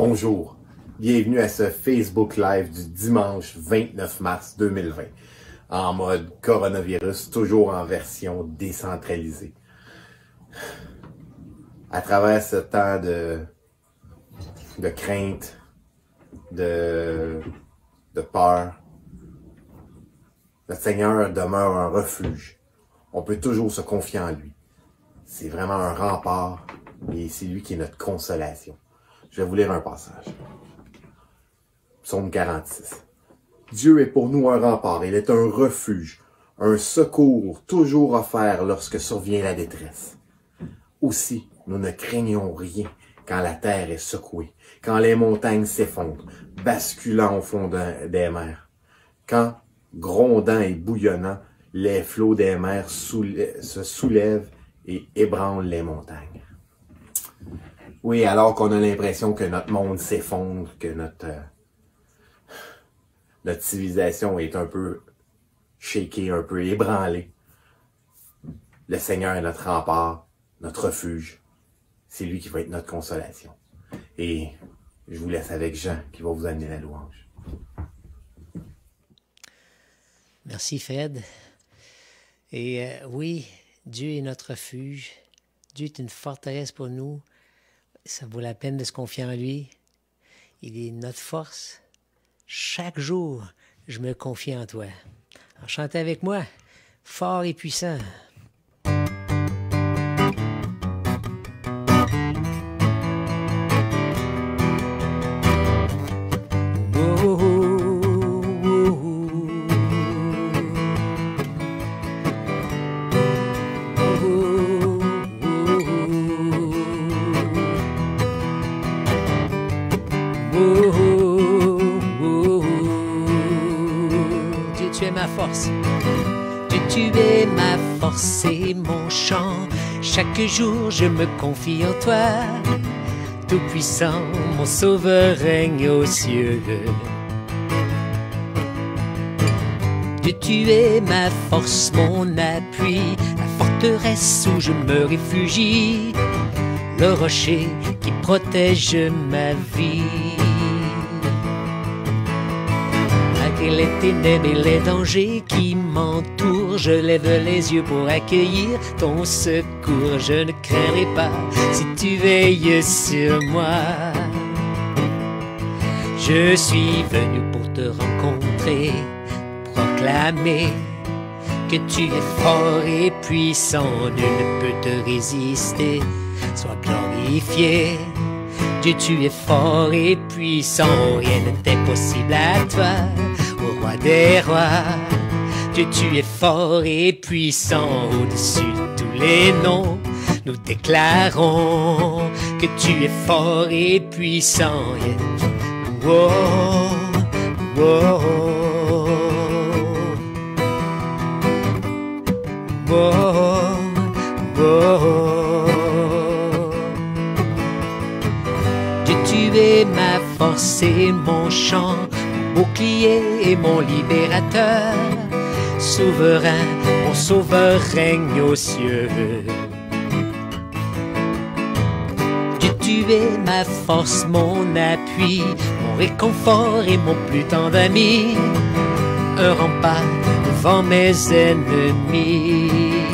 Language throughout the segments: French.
Bonjour, bienvenue à ce Facebook Live du dimanche 29 mars 2020, en mode coronavirus, toujours en version décentralisée. À travers ce temps de crainte, de peur, notre Seigneur demeure un refuge. On peut toujours se confier en lui. C'est vraiment un rempart et c'est lui qui est notre consolation. Je vais vous lire un passage. Psaume 46. Dieu est pour nous un rempart, il est un refuge, un secours toujours offert lorsque survient la détresse. Aussi, nous ne craignons rien quand la terre est secouée, quand les montagnes s'effondrent, basculant au fond des mers. Quand, grondant et bouillonnant, les flots des mers se soulèvent et ébranlent les montagnes. Oui, alors qu'on a l'impression que notre monde s'effondre, que notre civilisation est un peu shakée, un peu ébranlée. Le Seigneur est notre rempart, notre refuge. C'est lui qui va être notre consolation. Et je vous laisse avec Jean qui va vous amener la louange. Merci Fred. Et oui, Dieu est notre refuge. Dieu est une forteresse pour nous. Ça vaut la peine de se confier en lui. Il est notre force. Chaque jour, je me confie en toi. Alors, chantez avec moi, fort et puissant. Dieu, tu es ma force. Dieu, tu es ma force et mon chant. Chaque jour, je me confie en toi. Tout-puissant, mon sauveur règne aux cieux. Dieu, tu es ma force, mon appui, la forteresse où je me réfugie, le rocher qui protège ma vie. Malgré les ténèbres et les dangers qui m'entourent, je lève les yeux pour accueillir ton secours. Je ne craindrai pas si tu veilles sur moi. Je suis venu pour te rencontrer, proclamer que tu es fort et puissant, nul ne peut te résister. Sois glorifié, Dieu, tu es fort et puissant, rien n'est impossible à toi, ô roi des rois. Dieu, tu es fort et puissant, au-dessus de tous les noms, nous déclarons que tu es fort et puissant. Oh, oh, oh. Oh, oh. Dieu, tu es ma force et mon chant, mon bouclier et mon libérateur. Souverain, mon sauveur règne aux cieux. Dieu, tu es ma force, mon appui, mon réconfort et mon plus tendre ami. Un rempart devant mes ennemis.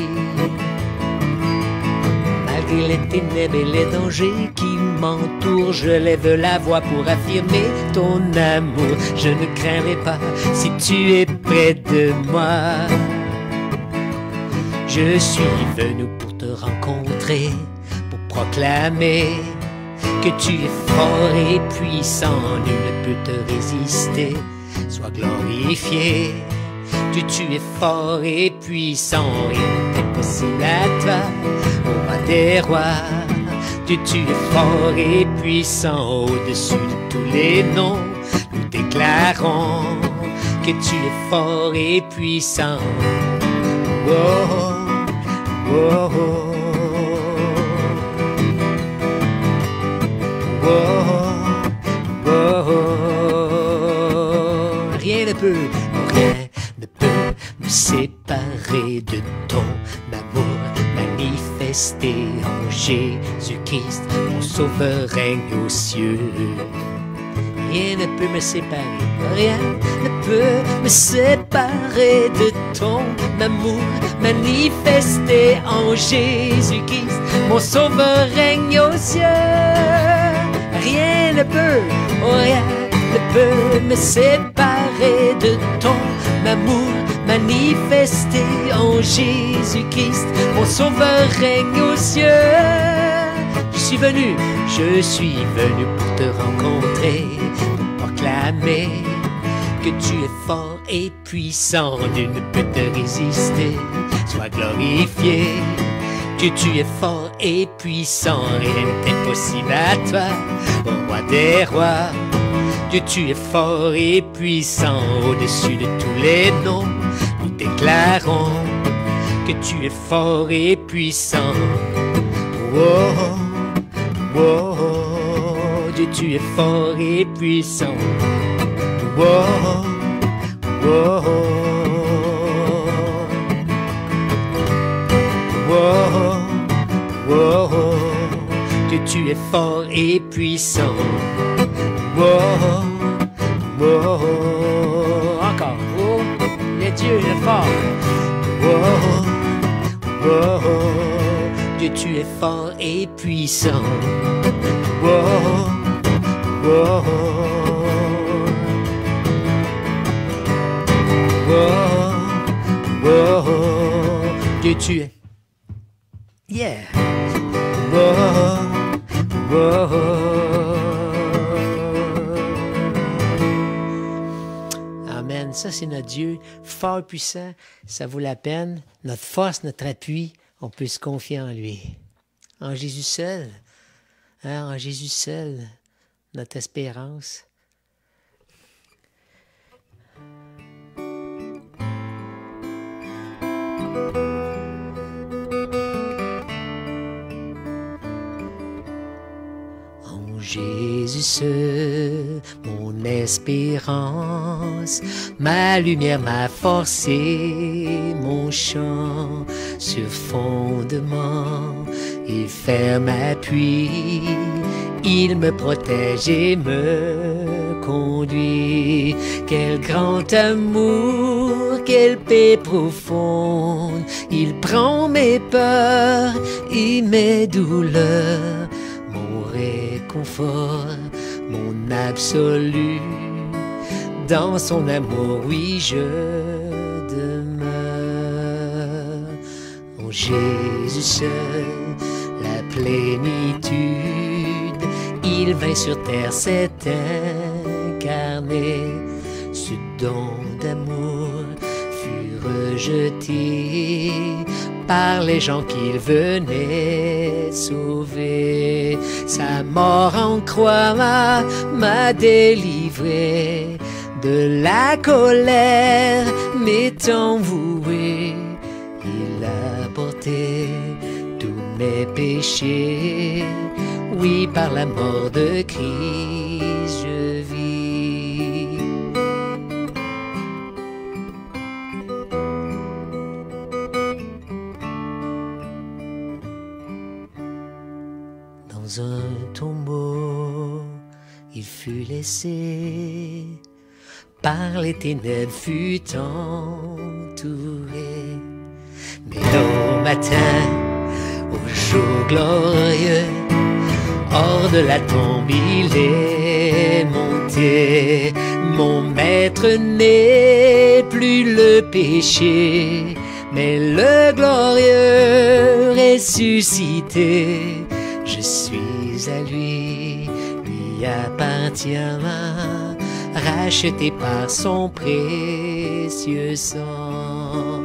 Malgré les ténèbres et les dangers qui m'entourent, je lève la voix pour affirmer ton amour. Je ne craindrai pas si tu es près de moi. Je suis venu pour te rencontrer, pour proclamer que tu es fort et puissant, nul ne peut te résister. Sois glorifié, Dieu, tu es fort et puissant, rien n'est impossible à toi, ô roi des rois. Dieu, tu es fort et puissant, au-dessus de tous les noms, nous déclarons que tu es fort et puissant. Oh, oh, oh. Oh, oh, oh. Rien ne peut me séparer de ton amour manifesté en Jésus Jésus-Christ, mon sauveur règne aux cieux. Rien ne peut me séparer, rien ne peut me séparer de ton amour manifesté en Jésus-Christ. Mon sauveur règne aux cieux. Rien ne peut, oh rien ne peut me séparer de ton amour manifesté en Jésus-Christ. Mon sauveur règne aux cieux. Je suis venu pour te rencontrer, pour proclamer que tu es fort et puissant, nul ne peut te résister. Sois glorifié, que tu es fort et puissant, rien n'est impossible à toi, au roi des rois. Que tu es fort et puissant, au-dessus de tous les noms, nous déclarons que tu es fort et puissant. Oh, oh, oh, Dieu, tu es fort et puissant. Oh, oh, oh, oh, oh, Dieu, tu es fort et puissant. Oh, oh, oh, encore. Oh, le Dieu est fort. Oh, oh, oh, Dieu, tu es fort et puissant. Oh, oh, oh, oh, oh, Dieu, tu es. Yeah. Oh, oh, oh. Amen. Ça, c'est notre Dieu, fort puissant. Ça vaut la peine. Notre force, notre appui, on peut se confier en lui. En Jésus seul. Hein, en Jésus seul, notre espérance. Jésus seul, mon espérance, ma lumière, ma force et mon chant sur fondement et ferme appui. Il me protège et me conduit. Quel grand amour, quelle paix profonde. Il prend mes peurs et mes douleurs. Réconfort, mon absolu, dans son amour, oui, je demeure. En Jésus seul, la plénitude, il vint sur terre, s'est incarné. Ce don d'amour fut rejeté par les gens qu'il venait sauver. Sa mort en croix m'a délivré de la colère m'étant voué. Il a porté tous mes péchés, oui, par la mort de Christ je vis. Dans un tombeau, il fut laissé, par les ténèbres fut entouré. Mais au matin, au jour glorieux, hors de la tombe il est monté. Mon maître n'est plus le péché, mais le glorieux ressuscité. Je suis à lui, lui appartient, racheté par son précieux sang.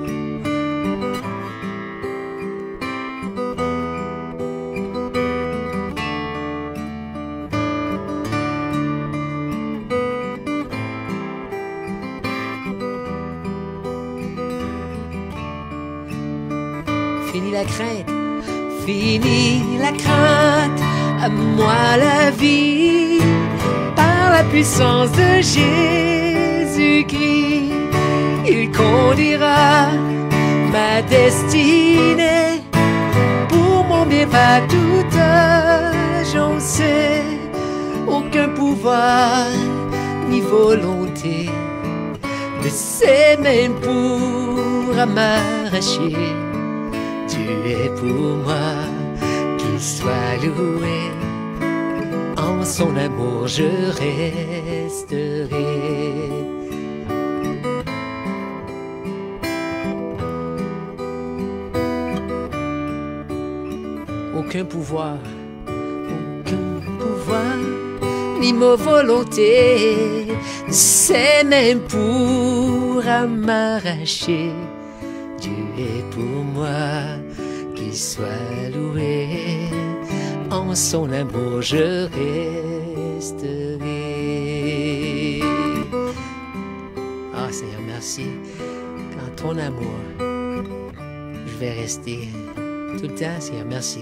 Fini la crainte, fini la crainte, à moi la vie, par la puissance de Jésus-Christ. Il conduira ma destinée, pour mon n'est pas toute agencée, aucun pouvoir ni volonté de ses mains pour m'arracher. Tu es pour moi, qu'il soit loué. En son amour je resterai. Aucun pouvoir, ni ma volonté, c'est même pour m'arracher. Dieu est pour moi, qu'il soit loué. En son amour je resterai. Ah Seigneur, merci. Dans ton amour, je vais rester tout le temps, Seigneur, merci.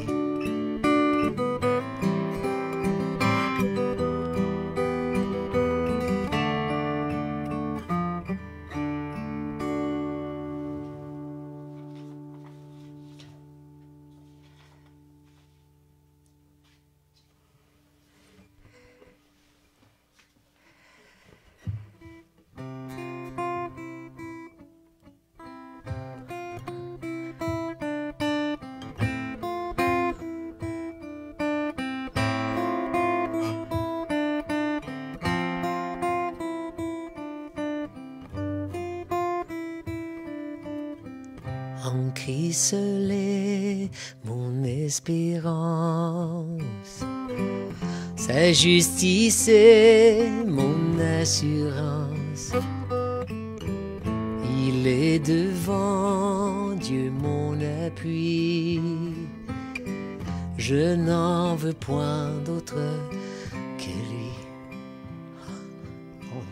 En Christ seul est mon espérance, sa justice est mon assurance. Il est devant Dieu mon appui, je n'en veux point d'autre que lui. Oh,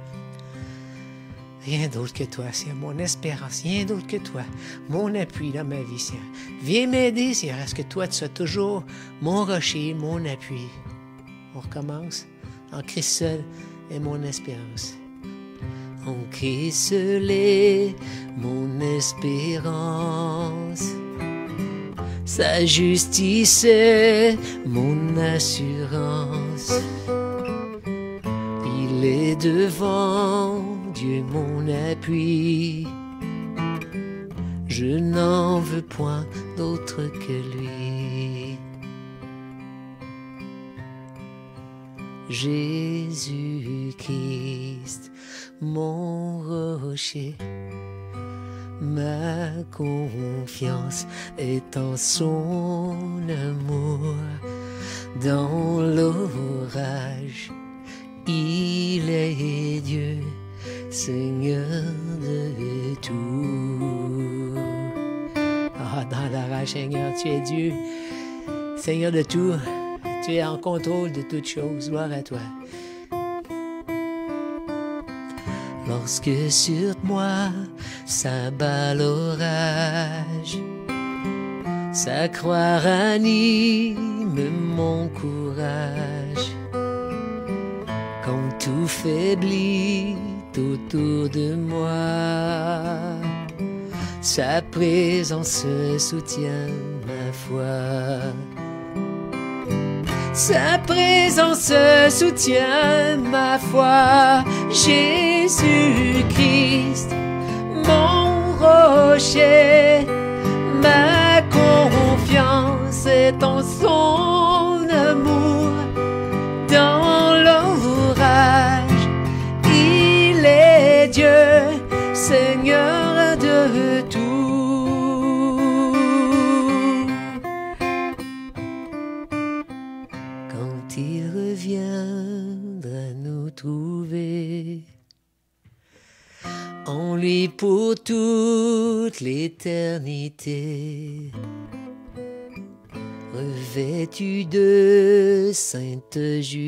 rien d'autre que toi, Seigneur, mon espérance, rien d'autre que toi, mon appui dans ma vie, Seigneur. Viens m'aider, Seigneur, à ce que toi, tu sois toujours mon rocher, mon appui. On recommence. En Christ seul est mon espérance. En Christ seul est mon espérance. Sa justice est mon assurance. Il est devant Dieu mon appui, je n'en veux point d'autre que lui. Jésus-Christ, mon rocher, ma confiance est en son amour. Dans l'orage, il est Dieu, Seigneur de tout. Ah, dans l'orage, Seigneur, tu es Dieu, Seigneur de tout. Tu es en contrôle de toutes choses. Gloire à toi. Lorsque sur moi s'abat l'orage, sa croix ranime mon courage. Quand tout faiblit autour de moi, sa présence soutient ma foi. Sa présence soutient ma foi. Jésus-Christ, mon rocher, ma confiance est en son amour. Dans l'orage, il est Dieu, Seigneur de tout. Quand il reviendra nous trouver, en lui pour toute l'éternité, revêtu de sainte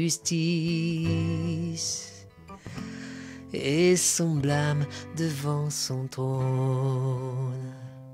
justice et semblable devant son trône.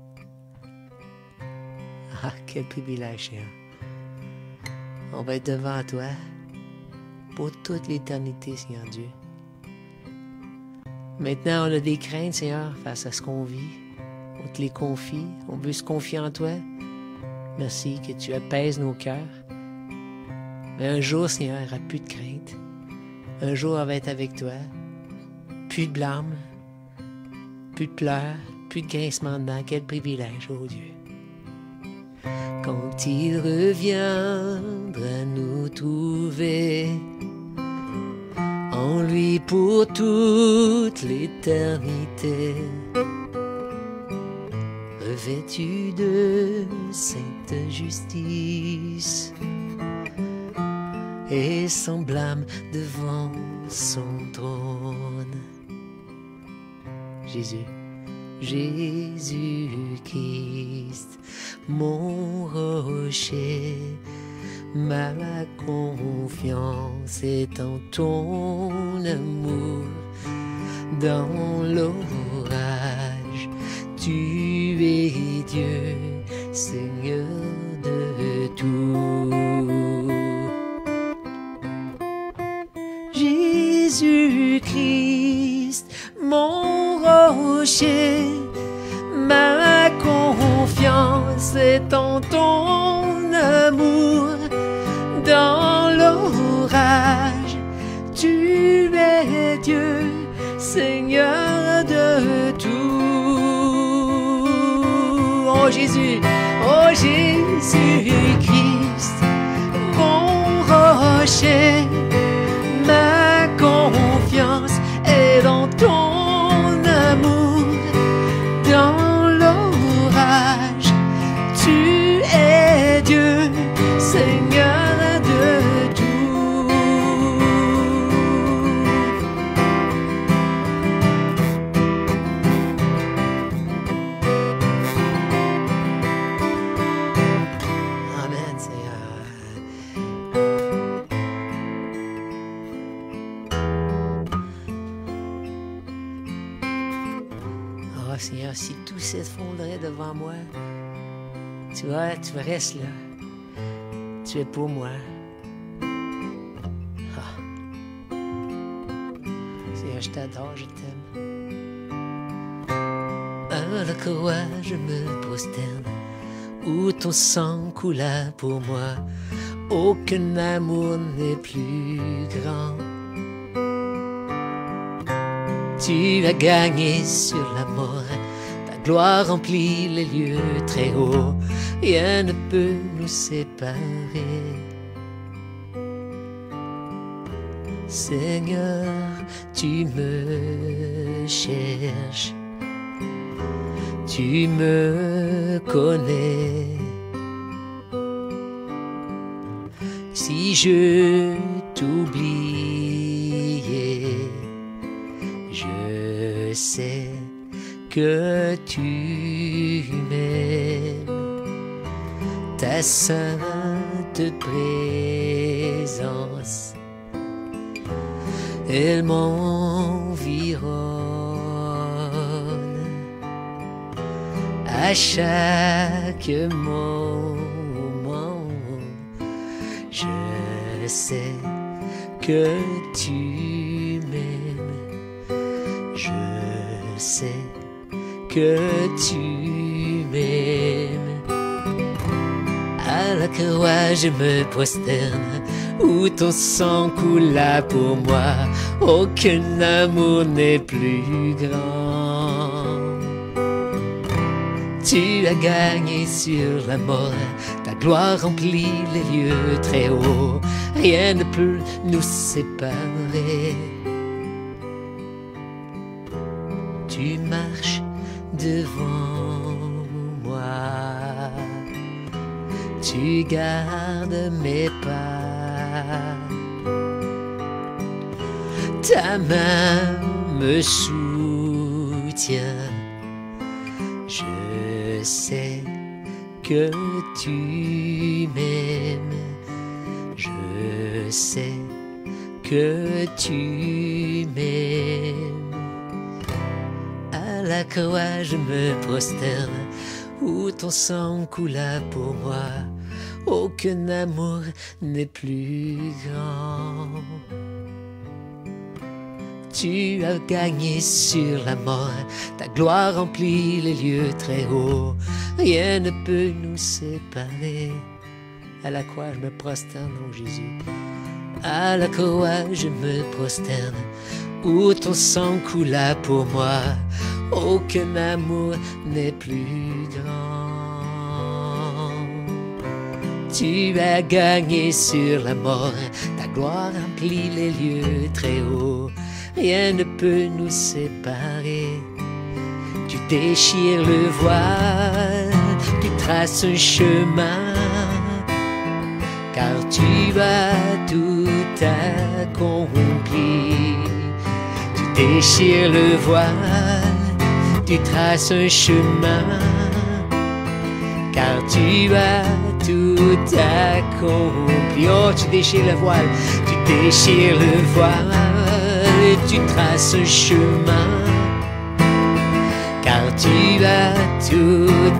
Ah, quel privilège, Seigneur. On va être devant toi pour toute l'éternité, Seigneur Dieu. Maintenant, on a des craintes, Seigneur, face à ce qu'on vit. On te les confie. On veut se confier en toi. Merci que tu apaises nos cœurs. Mais un jour, Seigneur, il n'y aura plus de crainte. Un jour, elle va être avec toi. Plus de blâme, plus de pleurs, plus de grincement de dents. Quel privilège, oh Dieu. Quand il reviendra nous trouver, en lui pour toute l'éternité, revêtu de sainte justice et sans blâme devant son trône. Jésus, Jésus-Christ, mon rocher, ma confiance est en ton amour. Dans l'orage, tu es Dieu, Seigneur de tout. Jésus-Christ, mon rocher, ma confiance est en ton amour. Dans l'orage, tu es Dieu, Seigneur de tout. Oh Jésus, oh Jésus-Christ, mon rocher, ma confiance est dans ton amour. Dans l'orage, tu es Dieu, Seigneur de tout. Amen, Seigneur. Oh Seigneur, si tout s'effondrait devant moi, tu vois, tu restes là. Tu es pour moi. Ah. Seigneur, je t'adore, je t'aime. À la croix, je me prosterne, où ton sang coula pour moi. Aucun amour n'est plus grand. Tu as gagné sur la mort, ta gloire remplit les lieux très hauts. Rien ne peut nous séparer. Seigneur, tu me cherches, tu me connais. Si je t'oubliais, je sais que tu m'aimes. Ta sainte présence, elle m'environne. À chaque moment, je sais que tu m'aimes. Je sais que tu m'aimes. À la croix, je me prosterne, où ton sang coula pour moi. Aucun amour n'est plus grand. Tu as gagné sur la mort, ta gloire remplit les lieux très hauts. Rien ne peut nous séparer. Tu marches devant moi, tu gardes mes pas. Ta main me soutient. Je sais que tu m'aimes. Je sais que tu m'aimes. À la croix, je me prosterne, où ton sang coula pour moi. Aucun amour n'est plus grand. Tu as gagné sur la mort, ta gloire remplit les lieux très hauts. Rien ne peut nous séparer. À la croix, je me prosterne, oh Jésus. À la croix, je me prosterne, où ton sang coula pour moi. Aucun amour n'est plus grand. Tu as gagné sur la mort, ta gloire remplit les lieux très hauts. Rien ne peut nous séparer. Tu déchires le voile, tu traces un chemin, car tu as tout accompli. Tu déchires le voile, tu traces un chemin, car tu as tout accompli. Oh, tu déchires le voile, tu déchires le voile, tu traces un chemin, car tu as tout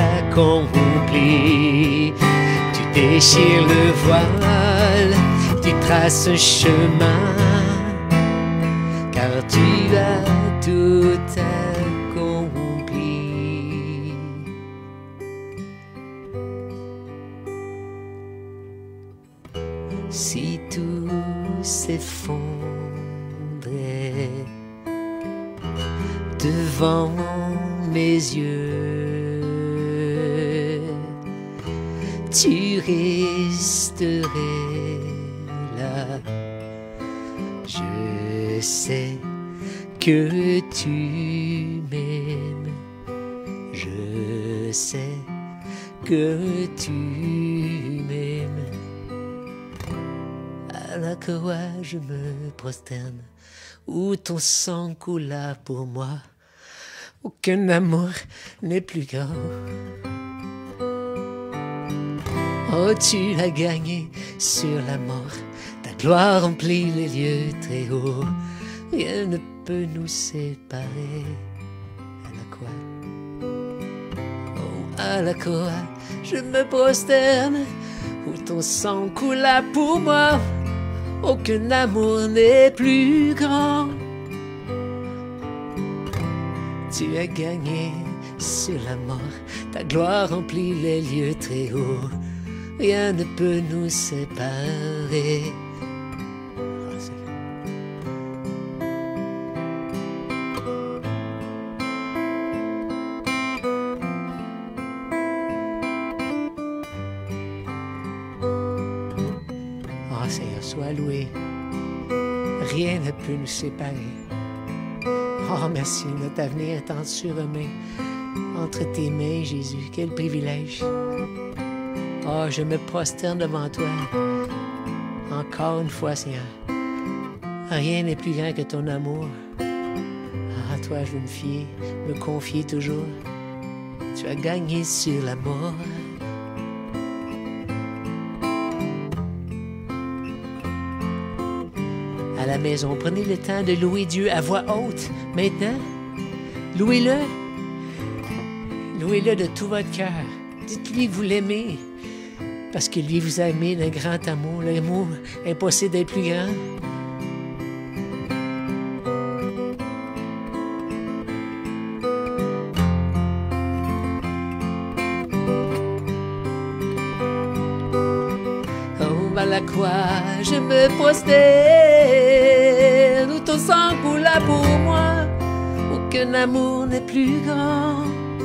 accompli. Tu déchires le voile, tu traces un chemin, car tu as tout accompli. Si tout s'effondrait devant mes yeux, tu resterais là. Je sais que tu m'aimes, je sais que tu m'aimes. À la croix je me prosterne, où ton sang coula pour moi. Aucun amour n'est plus grand. Oh, tu as gagné sur la mort, ta gloire remplit les lieux très hauts. Rien ne peut nous séparer. À la croix, oh, à la croix, je me prosterne, où ton sang coula pour moi. Aucun amour n'est plus grand. Tu as gagné sur la mort, ta gloire remplit les lieux très hauts. Rien ne peut nous séparer. Oh Seigneur, sois loué. Rien ne peut nous séparer. Oh merci, notre avenir est entre tes mains, Jésus. Quel privilège. Oh, je me prosterne devant toi. Encore une fois, Seigneur. Rien n'est plus grand que ton amour. À toi, je veux me fier, me confier toujours. Tu as gagné sur la mort. À la maison, prenez le temps de louer Dieu à voix haute. Maintenant, louez-le. Louez-le de tout votre cœur. Dites-lui que vous l'aimez. Parce que lui vous a aimé d'un grand amour. L'amour impossible d'être plus grand. Oh, à la croix, je me prosterne, où ton sang coula pour moi. Aucun amour n'est plus grand.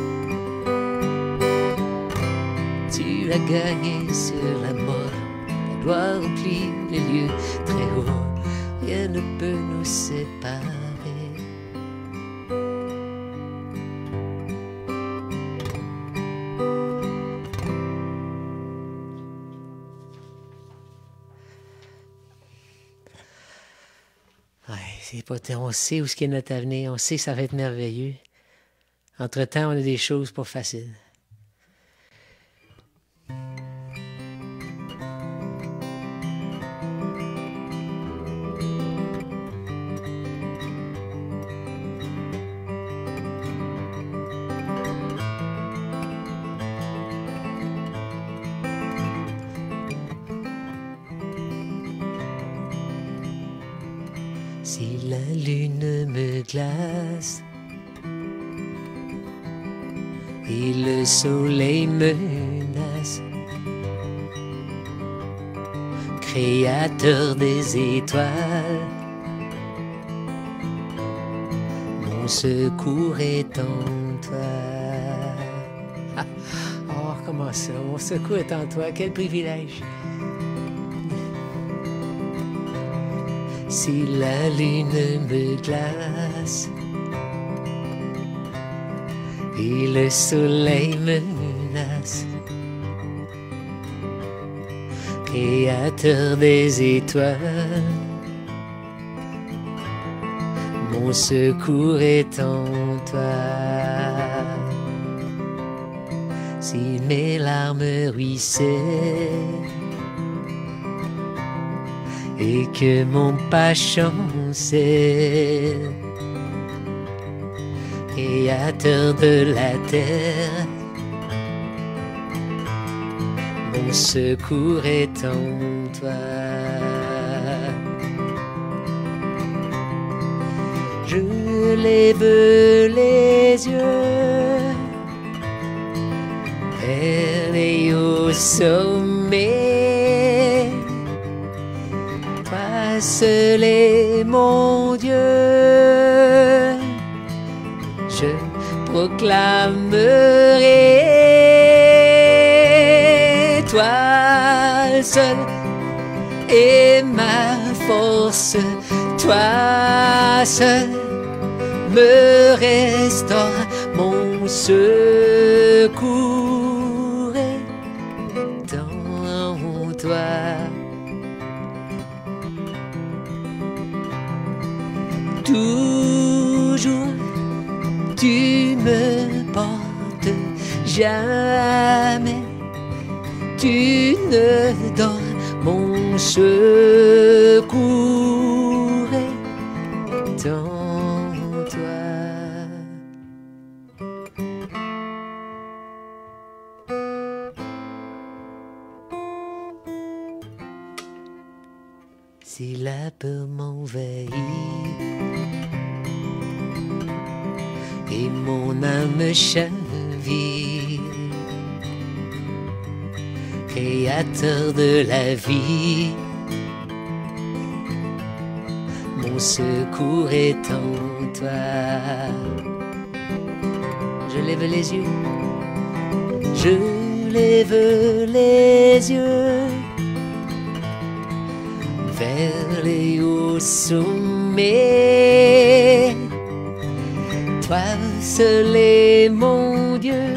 Tu as gagné sur la mort, ta gloire remplit les lieux très hauts. Rien ne peut nous séparer. On sait où est notre avenir, on sait que ça va être merveilleux. Entre-temps, on a des choses pas faciles. Si la lune me glace et le soleil menace, créateur des étoiles, mon secours est en toi. Oh, comment ça? Mon secours est en toi, quel privilège! Si la lune me glace et le soleil me menace, créateur des étoiles, mon secours est en toi. Si mes larmes ruissellent et que mon pas chancelle, créateur de la terre, mon secours est en toi. Je lève les yeux vers les hauts sommets. Toi seul est mon Dieu. Je proclamerai, toi seul est ma force, toi seul me restaure, mon secours est dans toi. Toujours tu me portes, jamais tu ne dors, mon secours est dans toi. Si la peur m'envahit et mon âme chavire, créateur de la vie, mon secours est en toi. Je lève les yeux, je lève les yeux vers les hauts sommets. Toi seul est mon Dieu.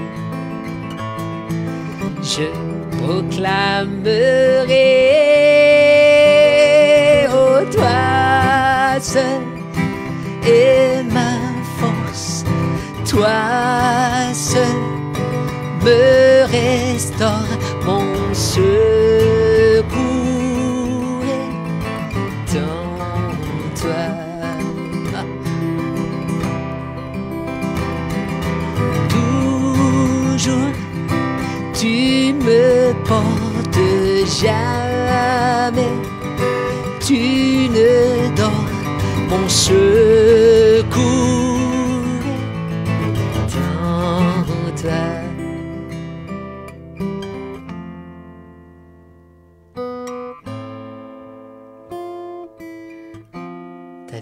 Je proclamerai, oh toi seul est ma force, toi seul me restaure, mon secours est dans toi. Toujours tu me portes, jamais tu ne dors, mon secours est dans toi. Ta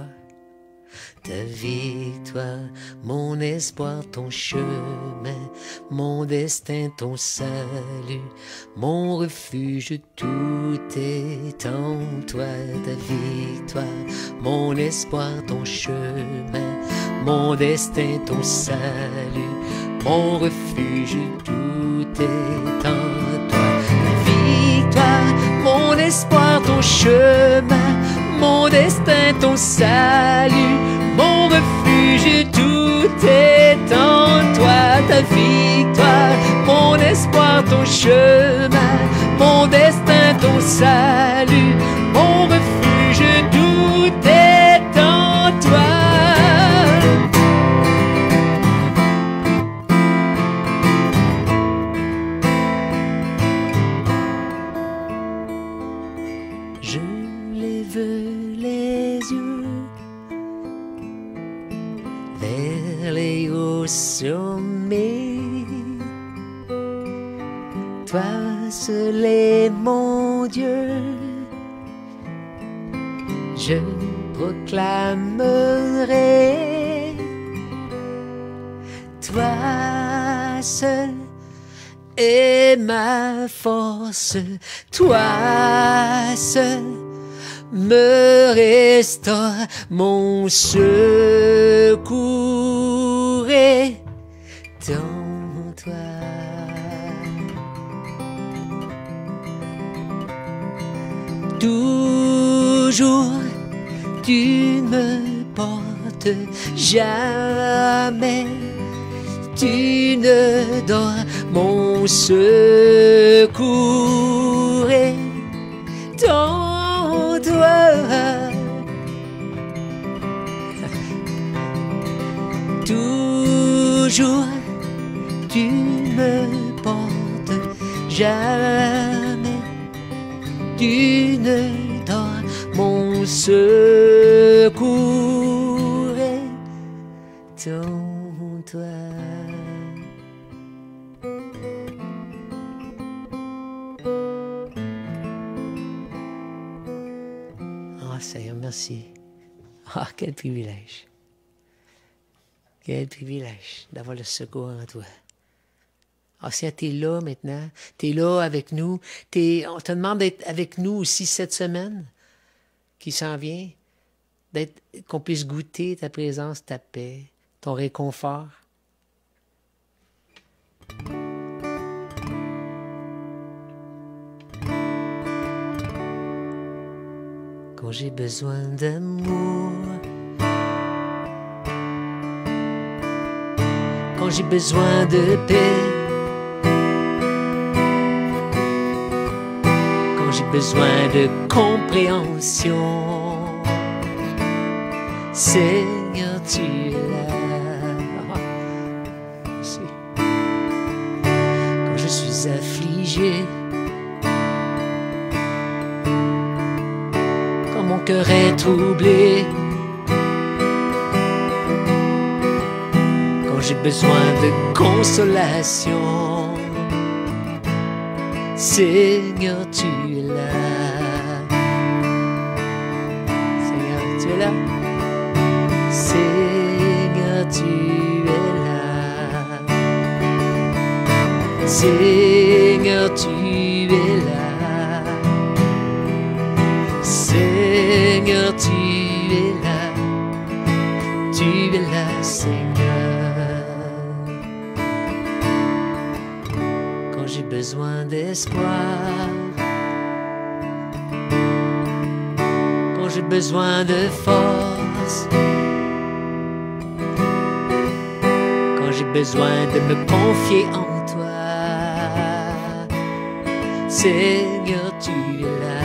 victoire, mon espoir, ton chemin, mon destin, ton salut, mon refuge, tout est en toi. Ta victoire, mon espoir, ton chemin, mon destin, ton salut, mon refuge, tout est en toi. Ta victoire, mon espoir, ton chemin, mon destin, ton salut, mon refuge, tout est en toi. Ta victoire, mon espoir, ton chemin, mon destin, ton salut, mon refuge, tout est en toi. Je lève les yeux au sommet. Toi seul est mon Dieu, je proclamerai. Toi seul est ma force, toi seul me restaure mon secours est dans toi. Toujours tu me portes, jamais tu ne dors, mon secours est dans toi. Toujours tu me portes, jamais tu ne dors, mon secours est dans toi. Oh Seigneur, merci. Ah, quel privilège. Quel privilège d'avoir le secours en toi. Ah, Seigneur, t'es là maintenant. T'es là avec nous. On te demande d'être avec nous aussi cette semaine qui s'en vient. Qu'on puisse goûter ta présence, ta paix, ton réconfort. Quand j'ai besoin d'amour, quand j'ai besoin de paix, quand j'ai besoin de compréhension, Seigneur, tu es là. Merci. Quand je suis affligé, quand mon cœur est troublé, quand j'ai besoin de consolation, Seigneur, tu es là. Seigneur, tu es là. Seigneur, tu es là. Seigneur, tu es là. Seigneur, tu es là. Tu es là, Seigneur. Quand j'ai besoin d'espoir, quand j'ai besoin de force, quand j'ai besoin de me confier en toi, Seigneur, tu es là.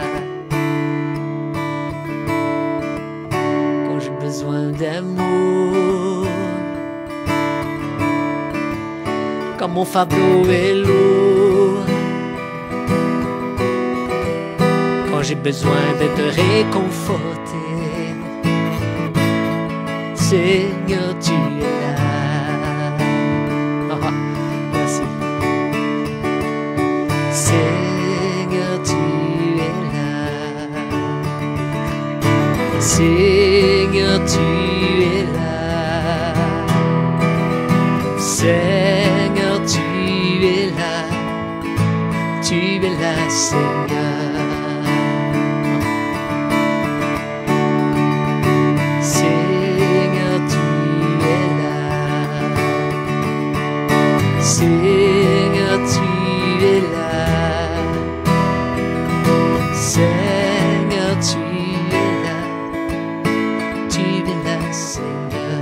Quand j'ai besoin d'amour, quand mon fardeau est lourd, quand j'ai besoin d'être réconforté, Seigneur, tu es là. Oh, merci. Seigneur, tu es là. Seigneur, tu es là. Seigneur, tu es là. Tu es là, Seigneur. Seigneur, tu es là. Seigneur, tu es là. Seigneur, tu es là. Tu es là, Seigneur.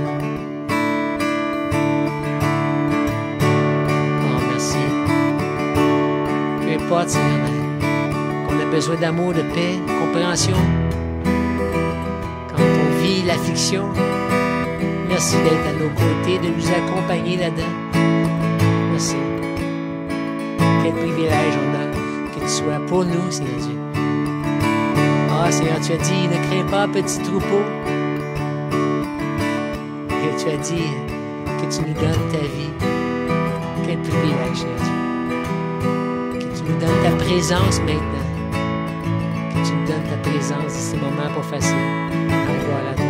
Oh, merci. Peu importe, Seigneur, qu'on a besoin d'amour, de paix, de compréhension. Quand on vit l'affliction, merci d'être à nos côtés, de nous accompagner là-dedans. Merci. Quel privilège on a que tu sois pour nous, Seigneur Dieu. Ah, Seigneur, tu as dit, ne crains pas, petit troupeau. Et tu as dit, que tu nous donnes ta vie. Quel privilège, Seigneur Dieu. Que tu nous donnes ta présence maintenant. Que tu nous donnes ta présence dans ces moments pas faciles. Gloire à ton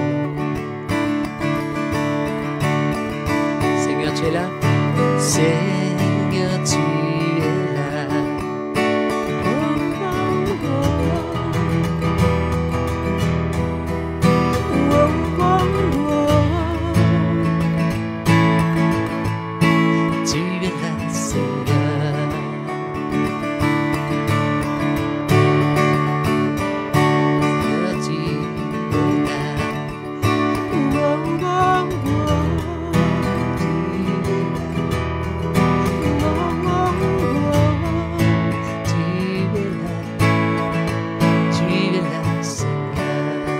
nom. Seigneur, tu es là. Seigneur, tu es là. Tu es là, Seigneur. Seigneur, tu es là, Seigneur.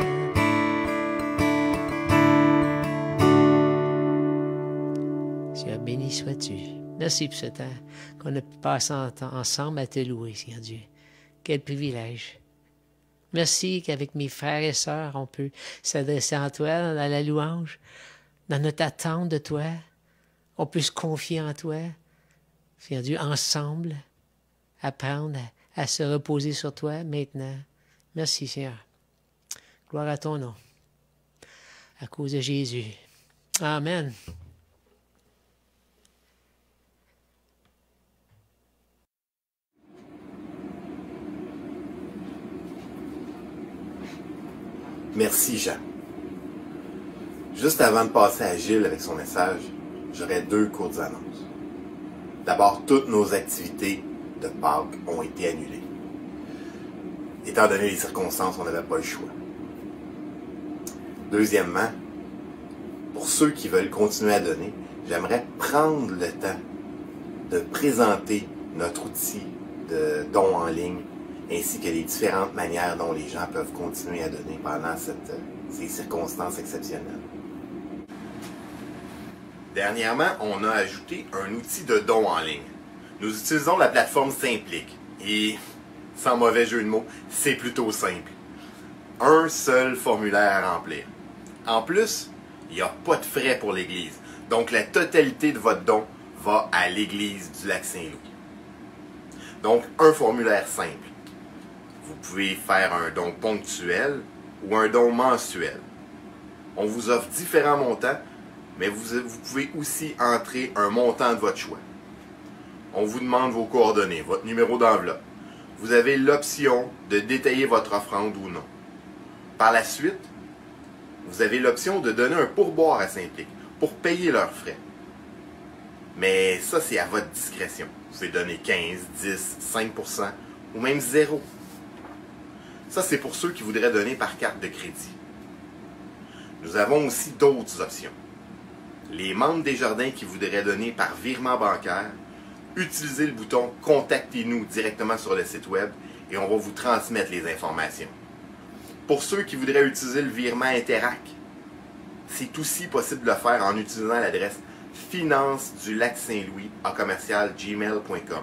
Seigneur, béni sois-tu. Merci pour ce temps qu'on a pu passer ensemble à te louer, Seigneur Dieu. Quel privilège. Merci qu'avec mes frères et sœurs, on peut s'adresser à toi dans la louange, dans notre attente de toi. On peut se confier en toi, Seigneur Dieu, ensemble, apprendre à se reposer sur toi maintenant. Merci, Seigneur. Gloire à ton nom. À cause de Jésus. Amen. Merci, Jean. Juste avant de passer à Gilles avec son message, j'aurais 2 courtes annonces. D'abord, toutes nos activités de Pâques ont été annulées. Étant donné les circonstances, on n'avait pas le choix. Deuxièmement, pour ceux qui veulent continuer à donner, j'aimerais prendre le temps de présenter notre outil de don en ligne ainsi que les différentes manières dont les gens peuvent continuer à donner pendant ces circonstances exceptionnelles. Dernièrement, on a ajouté un outil de don en ligne. Nous utilisons la plateforme Simplique et, sans mauvais jeu de mots, c'est plutôt simple. Un seul formulaire à remplir. En plus, il n'y a pas de frais pour l'Église, donc la totalité de votre don va à l'Église du Lac-Saint-Louis. Donc, un formulaire simple. Vous pouvez faire un don ponctuel ou un don mensuel. On vous offre différents montants, mais vous pouvez aussi entrer un montant de votre choix. On vous demande vos coordonnées, votre numéro d'enveloppe. Vous avez l'option de détailler votre offrande ou non. Par la suite, vous avez l'option de donner un pourboire à Simplique pour payer leurs frais. Mais ça, c'est à votre discrétion. Vous pouvez donner 15, 10, 5% ou même 0. Ça, c'est pour ceux qui voudraient donner par carte de crédit. Nous avons aussi d'autres options. Les membres des jardins qui voudraient donner par virement bancaire, utilisez le bouton « Contactez-nous » directement sur le site web et on va vous transmettre les informations. Pour ceux qui voudraient utiliser le virement Interac, c'est aussi possible de le faire en utilisant l'adresse finance-du-lac-saint-louis@gmail.com.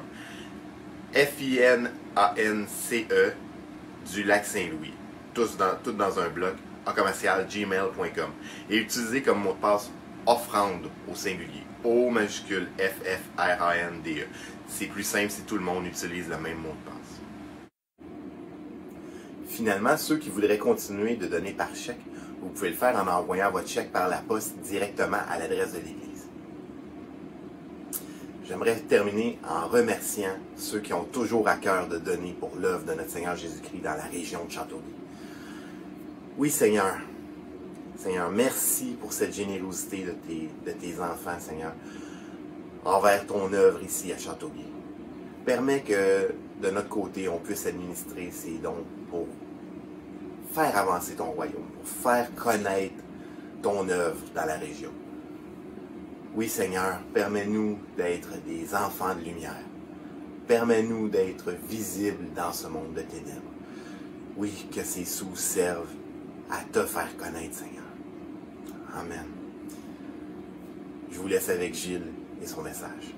FINANCE du Lac-Saint-Louis, tout dans un bloc, @gmail.com. Et utilisez comme mot de passe offrande au singulier, O majuscule FFRANDE. C'est plus simple si tout le monde utilise le même mot de passe. Finalement, ceux qui voudraient continuer de donner par chèque, vous pouvez le faire en envoyant votre chèque par la poste directement à l'adresse de l'Église. J'aimerais terminer en remerciant ceux qui ont toujours à cœur de donner pour l'œuvre de notre Seigneur Jésus-Christ dans la région de Châteauguay. Oui, Seigneur. Seigneur, merci pour cette générosité de tes enfants, Seigneur, envers ton œuvre ici à Châteauguay. Permets que, de notre côté, on puisse administrer ces dons pour faire avancer ton royaume, pour faire connaître ton œuvre dans la région. Oui, Seigneur, permets-nous d'être des enfants de lumière. Permets-nous d'être visibles dans ce monde de ténèbres. Oui, que ces sous servent à te faire connaître, Seigneur. Amen. Je vous laisse avec Gilles et son message.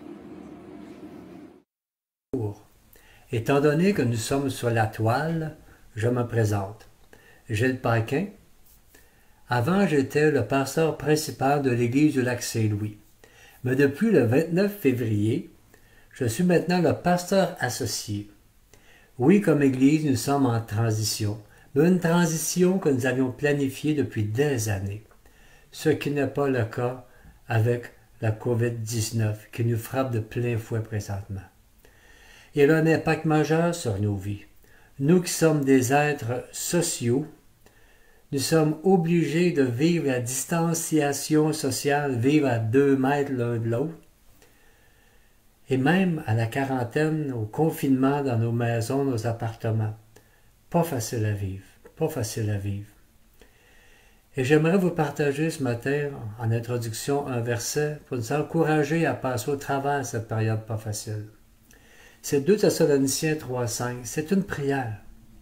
Étant donné que nous sommes sur la toile, je me présente. Gilles Paquin. Avant, j'étais le pasteur principal de l'église du Lac-Saint-Louis. Mais depuis le 29 février, je suis maintenant le pasteur associé. Oui, comme Église, nous sommes en transition, mais une transition que nous avions planifiée depuis des années, ce qui n'est pas le cas avec la COVID-19 qui nous frappe de plein fouet présentement. Il a un impact majeur sur nos vies. Nous qui sommes des êtres sociaux, nous sommes obligés de vivre la distanciation sociale, vivre à 2 mètres l'un de l'autre, et même à la quarantaine, au confinement dans nos maisons, nos appartements. Pas facile à vivre, pas facile à vivre. Et j'aimerais vous partager ce matin, en introduction, un verset pour nous encourager à passer au travers de cette période pas facile. C'est 2 Thessaloniciens 3,5. C'est une prière.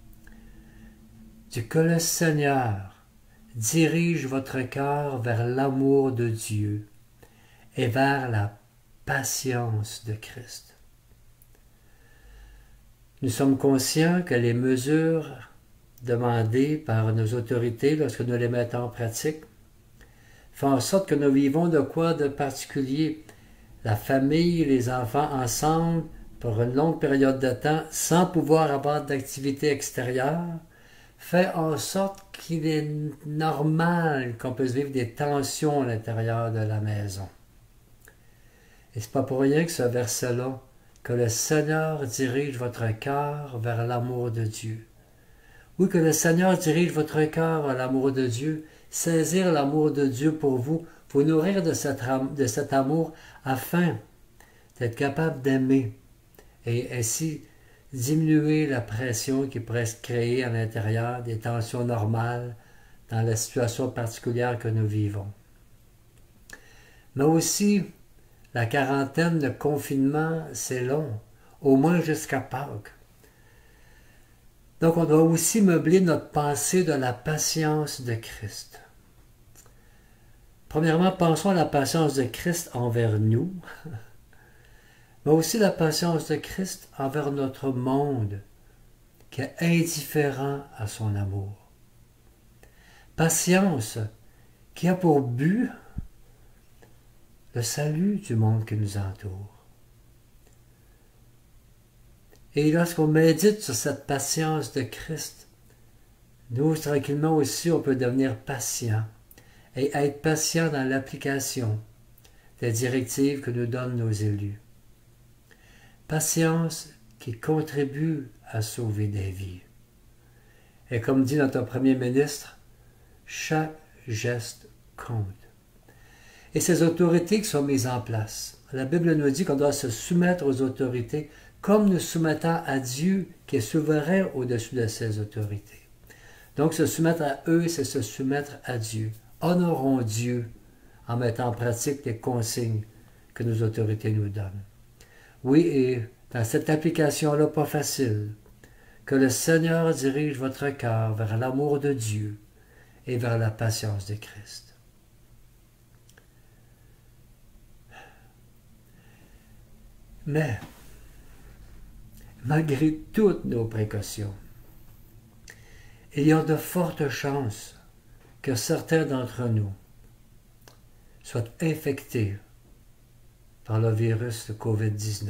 Que le Seigneur dirige votre cœur vers l'amour de Dieu et vers la patience de Christ. Nous sommes conscients que les mesures demandées par nos autorités lorsque nous les mettons en pratique font en sorte que nous vivons de quoi de particulier. La famille, les enfants ensemble pour une longue période de temps sans pouvoir avoir d'activité extérieure fait en sorte qu'il est normal qu'on puisse vivre des tensions à l'intérieur de la maison. Et c'est pas pour rien que ce verset-là, que le Seigneur dirige votre cœur vers l'amour de Dieu. Oui, que le Seigneur dirige votre cœur vers l'amour de Dieu, saisir l'amour de Dieu pour vous nourrir de cet amour afin d'être capable d'aimer et ainsi diminuer la pression qui pourrait se créer à l'intérieur des tensions normales dans la situation particulière que nous vivons. Mais aussi, la quarantaine, le confinement, c'est long, au moins jusqu'à Pâques. Donc on doit aussi meubler notre pensée de la patience de Christ. Premièrement, pensons à la patience de Christ envers nous, mais aussi la patience de Christ envers notre monde, qui est indifférent à son amour. Patience qui a pour but le salut du monde qui nous entoure. Et lorsqu'on médite sur cette patience de Christ, nous, tranquillement aussi, on peut devenir patient et être patient dans l'application des directives que nous donnent nos élus. Patience qui contribue à sauver des vies. Et comme dit notre Premier ministre, chaque geste compte. Et ces autorités qui sont mises en place, la Bible nous dit qu'on doit se soumettre aux autorités comme nous soumettons à Dieu qui est souverain au-dessus de ces autorités. Donc se soumettre à eux, c'est se soumettre à Dieu. Honorons Dieu en mettant en pratique les consignes que nos autorités nous donnent. Oui, et dans cette application-là pas facile, que le Seigneur dirige votre cœur vers l'amour de Dieu et vers la patience de Christ. Mais, malgré toutes nos précautions, il y a de fortes chances que certains d'entre nous soient infectés par le virus de COVID-19.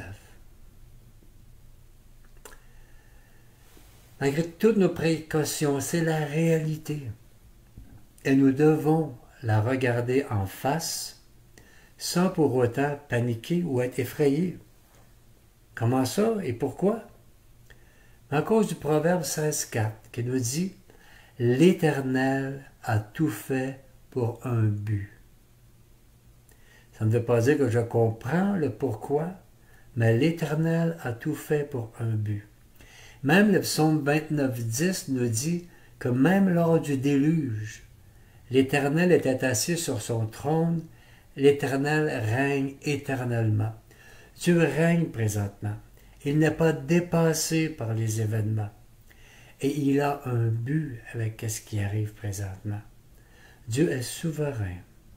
Malgré toutes nos précautions, c'est la réalité. Et nous devons la regarder en face sans pour autant paniquer ou être effrayés. Comment ça et pourquoi? À cause du proverbe 16,4 qui nous dit « L'Éternel a tout fait pour un but ». Ça ne veut pas dire que je comprends le pourquoi, mais l'Éternel a tout fait pour un but. Même le psaume 29,10 nous dit que même lors du déluge, l'Éternel était assis sur son trône, l'Éternel règne éternellement. Dieu règne présentement. Il n'est pas dépassé par les événements. Et il a un but avec ce qui arrive présentement. Dieu est souverain.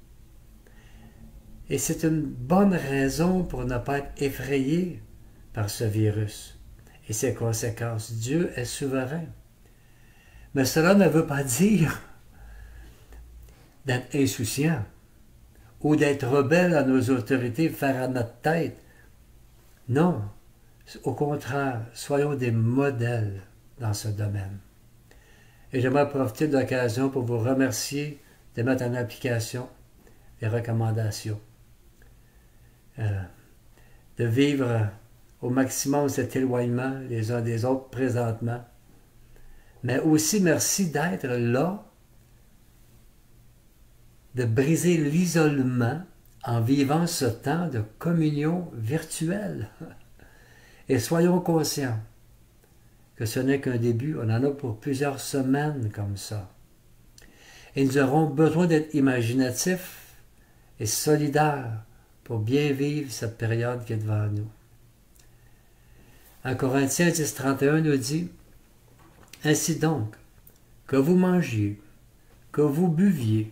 Et c'est une bonne raison pour ne pas être effrayé par ce virus et ses conséquences. Dieu est souverain. Mais cela ne veut pas dire d'être insouciant ou d'être rebelles à nos autorités, faire à notre tête. Non, au contraire, soyons des modèles dans ce domaine. Et j'aimerais profiter de l'occasion pour vous remercier de mettre en application les recommandations, de vivre au maximum cet éloignement les uns des autres présentement, mais aussi merci d'être là, de briser l'isolement en vivant ce temps de communion virtuelle. Et soyons conscients que ce n'est qu'un début, on en a pour plusieurs semaines comme ça. Et nous aurons besoin d'être imaginatifs et solidaires pour bien vivre cette période qui est devant nous. En Corinthiens 10.31 nous dit « Ainsi donc, que vous mangiez, que vous buviez,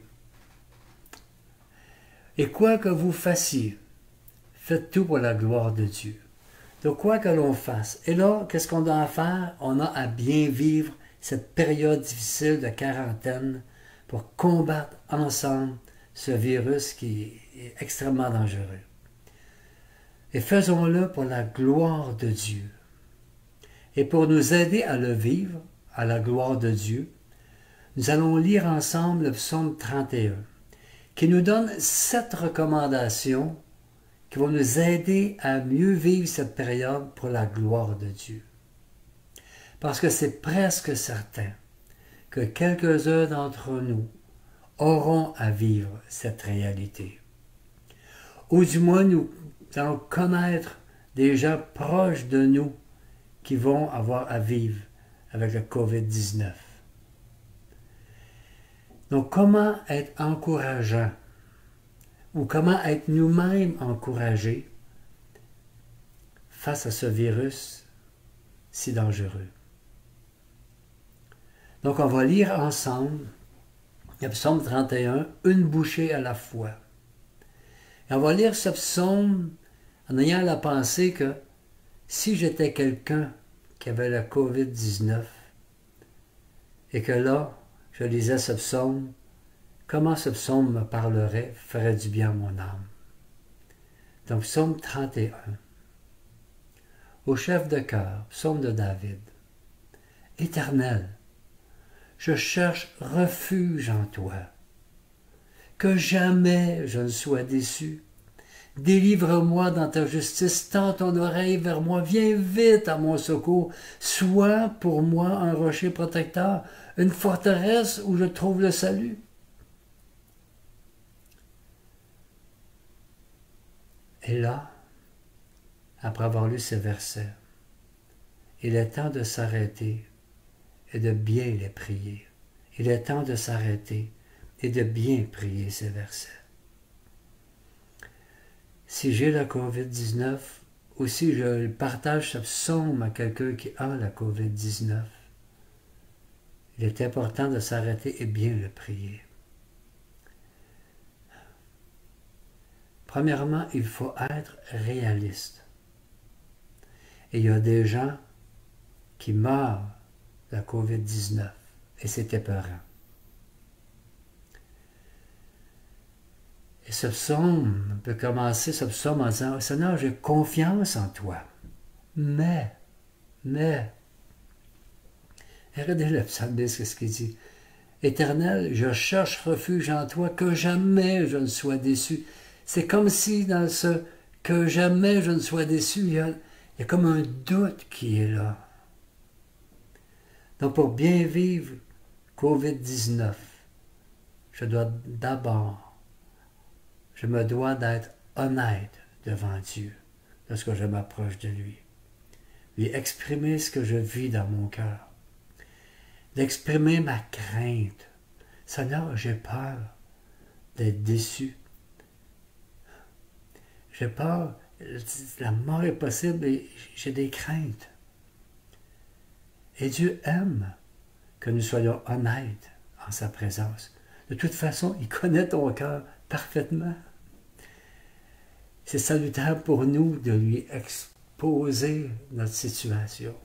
et quoi que vous fassiez, faites tout pour la gloire de Dieu. » Donc, quoi que l'on fasse. Et là, qu'est-ce qu'on doit faire? On a à bien vivre cette période difficile de quarantaine pour combattre ensemble ce virus qui est extrêmement dangereux. Et faisons-le pour la gloire de Dieu. Et pour nous aider à le vivre, à la gloire de Dieu, nous allons lire ensemble le psaume 31, qui nous donne 7 recommandations qui vont nous aider à mieux vivre cette période pour la gloire de Dieu. Parce que c'est presque certain que quelques-uns d'entre nous auront à vivre cette réalité. Ou du moins, nous allons connaître des gens proches de nous qui vont avoir à vivre avec le COVID-19. Donc, comment être encourageant ou comment être nous-mêmes encouragés face à ce virus si dangereux? Donc, on va lire ensemble le psaume 31, une bouchée à la fois. Et on va lire ce psaume en ayant la pensée que si j'étais quelqu'un qui avait le COVID-19 et que là, je lisais ce psaume, comment ce psaume me parlerait, ferait du bien à mon âme. Donc, psaume 31. Au chef de chœur, psaume de David. Éternel, je cherche refuge en toi. Que jamais je ne sois déçu. Délivre-moi dans ta justice, tends ton oreille vers moi, viens vite à mon secours. Sois pour moi un rocher protecteur, une forteresse où je trouve le salut. Et là, après avoir lu ces versets, il est temps de s'arrêter et de bien les prier. Il est temps de s'arrêter et de bien prier ces versets. Si j'ai la COVID-19, ou si je partage ce psaume à quelqu'un qui a la COVID-19, il est important de s'arrêter et bien le prier. Premièrement, il faut être réaliste. Et il y a des gens qui meurent de la COVID-19, et c'est épeurant. Et ce psaume peut commencer, ce psaume en disant « Seigneur, j'ai confiance en toi. Mais, regardez le psalmiste, qu'est-ce qu'il dit? Éternel, je cherche refuge en toi, que jamais je ne sois déçu. » C'est comme si dans ce « que jamais je ne sois déçu », il y a comme un doute qui est là. Donc pour bien vivre COVID-19, je me dois d'être honnête devant Dieu lorsque je m'approche de lui. Lui exprimer ce que je vis dans mon cœur. D'exprimer ma crainte. Seigneur, j'ai peur d'être déçu. J'ai peur, la mort est possible et j'ai des craintes. Et Dieu aime que nous soyons honnêtes en sa présence. De toute façon, il connaît ton cœur parfaitement. C'est salutaire pour nous de lui exposer notre situation.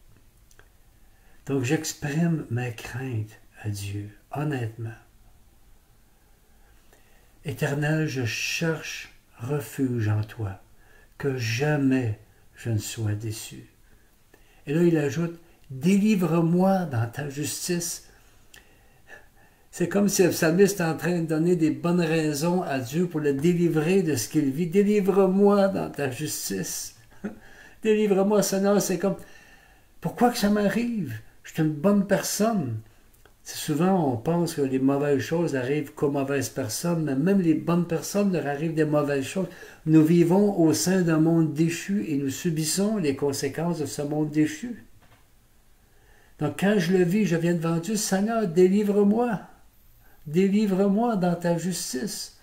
Donc j'exprime mes craintes à Dieu, honnêtement. Éternel, je cherche refuge en toi, que jamais je ne sois déçu. Et là, il ajoute, délivre-moi dans ta justice. C'est comme si le psalmiste est en train de donner des bonnes raisons à Dieu pour le délivrer de ce qu'il vit. Délivre-moi dans ta justice. Délivre-moi, Seigneur. C'est comme, pourquoi que ça m'arrive? Je suis une bonne personne. C'est souvent, on pense que les mauvaises choses arrivent qu'aux mauvaises personnes, mais même les bonnes personnes leur arrivent des mauvaises choses. Nous vivons au sein d'un monde déchu et nous subissons les conséquences de ce monde déchu. Donc quand je le vis, je viens devant Dieu, Seigneur, délivre-moi. Délivre-moi dans ta justice.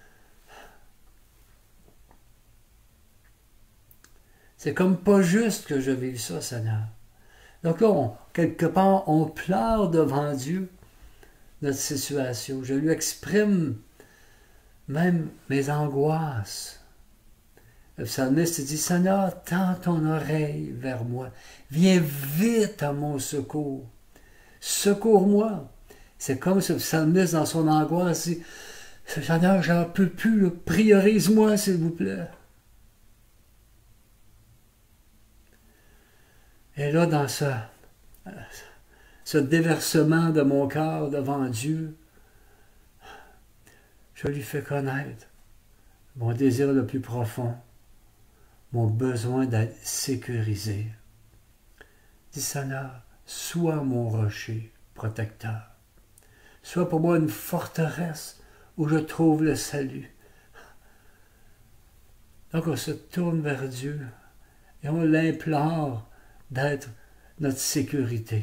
C'est comme pas juste que je vive ça, Seigneur. Donc là, quelque part, on pleure devant Dieu notre situation. Je lui exprime même mes angoisses. Le psalmiste dit, Seigneur, tends ton oreille vers moi. Viens vite à mon secours. Secours-moi. C'est comme ce psalmiste dans son angoisse dit, Seigneur, j'en peux plus, priorise-moi, s'il vous plaît. Et là, dans ce déversement de mon cœur devant Dieu, je lui fais connaître mon désir le plus profond, mon besoin d'être sécurisé. Dis, Seigneur, sois mon rocher protecteur. Sois pour moi une forteresse où je trouve le salut. Donc on se tourne vers Dieu et on l'implore d'être notre sécurité.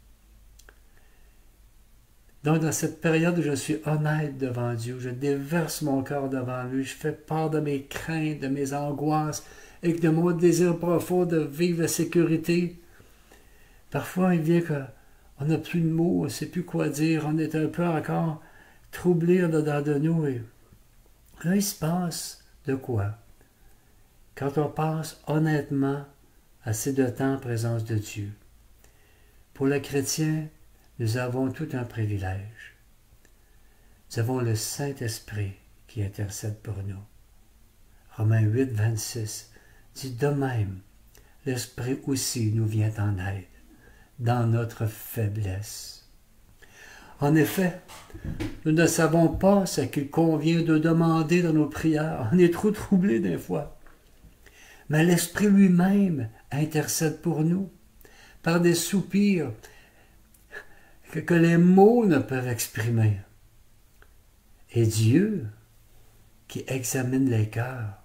Donc dans cette période où je suis honnête devant Dieu, je déverse mon cœur devant lui, je fais part de mes craintes, de mes angoisses et de mon désir profond de vivre la sécurité. Parfois il vient qu'on n'a plus de mots, on ne sait plus quoi dire, on est un peu encore troublé en dedans de nous. Et là il se passe de quoi? Quand on passe honnêtement assez de temps en présence de Dieu. Pour le chrétien, nous avons tout un privilège. Nous avons le Saint-Esprit qui intercède pour nous. Romains 8, 26 dit de même, l'Esprit aussi nous vient en aide dans notre faiblesse. En effet, nous ne savons pas ce qu'il convient de demander dans nos prières. On est trop troublés des fois. Mais l'Esprit lui-même intercède pour nous par des soupirs que les mots ne peuvent exprimer. Et Dieu, qui examine les cœurs,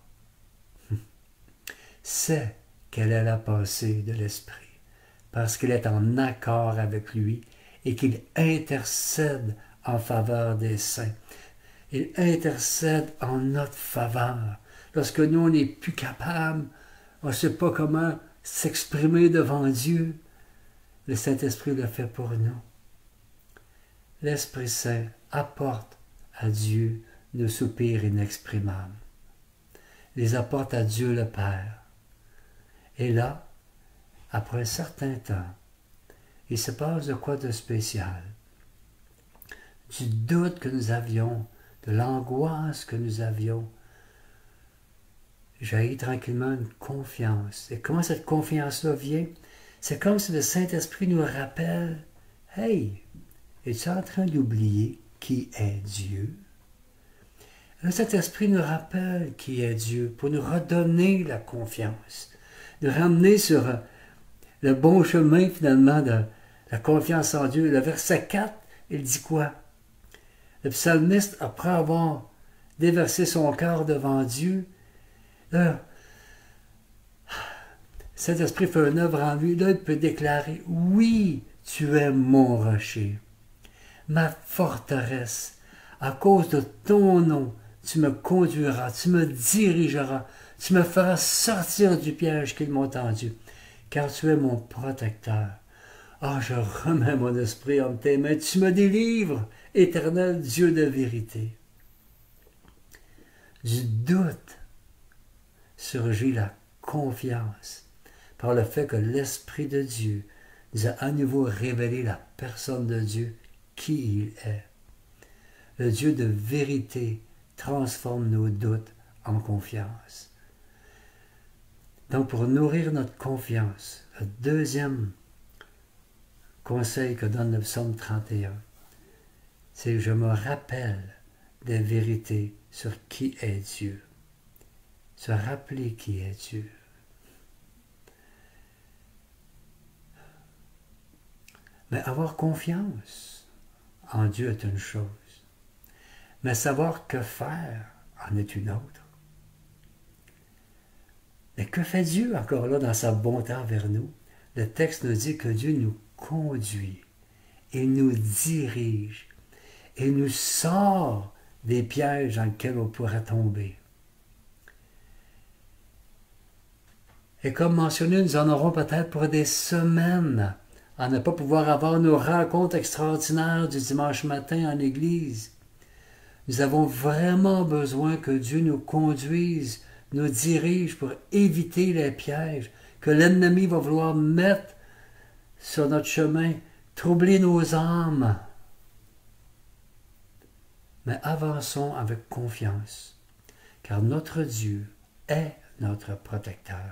sait quelle est la pensée de l'Esprit, parce qu'il est en accord avec lui et qu'il intercède en faveur des saints. Il intercède en notre faveur. Lorsque nous, on n'est plus capable, on ne sait pas comment s'exprimer devant Dieu, le Saint-Esprit le fait pour nous. L'Esprit Saint apporte à Dieu nos soupirs inexprimables. Les apporte à Dieu le Père. Et là, après un certain temps, il se passe de quoi de spécial? Du doute que nous avions, de l'angoisse que nous avions, jaillit tranquillement une confiance. Et comment cette confiance-là vient? C'est comme si le Saint-Esprit nous rappelle, « Hey, es-tu en train d'oublier qui est Dieu? » Le Saint-Esprit nous rappelle qui est Dieu pour nous redonner la confiance, nous ramener sur le bon chemin finalement de la confiance en Dieu. Le verset 4, il dit quoi? Le psalmiste, après avoir déversé son cœur devant Dieu, là, Saint-Esprit fait une œuvre en lui. Là, il peut déclarer, oui, tu es mon rocher, ma forteresse. À cause de ton nom, tu me conduiras, tu me dirigeras, tu me feras sortir du piège qu'ils m'ont tendu, car tu es mon protecteur. Ah, je remets mon esprit entre tes mains, tu me délivres, éternel Dieu de vérité. Du doute surgit la confiance par le fait que l'Esprit de Dieu nous a à nouveau révélé la personne de Dieu, qui il est. Le Dieu de vérité transforme nos doutes en confiance. Donc, pour nourrir notre confiance, le deuxième conseil que donne le psaume 31, c'est « Je me rappelle des vérités sur qui est Dieu ». Se rappeler qui est Dieu. Mais avoir confiance en Dieu est une chose. Mais savoir que faire en est une autre. Mais que fait Dieu encore là dans sa bonté envers nous? Le texte nous dit que Dieu nous conduit, il nous dirige, il nous sort des pièges dans lesquels on pourrait tomber. Et comme mentionné, nous en aurons peut-être pour des semaines à ne pas pouvoir avoir nos rencontres extraordinaires du dimanche matin en Église. Nous avons vraiment besoin que Dieu nous conduise, nous dirige pour éviter les pièges que l'ennemi va vouloir mettre sur notre chemin, troubler nos âmes. Mais avançons avec confiance, car notre Dieu est notre protecteur.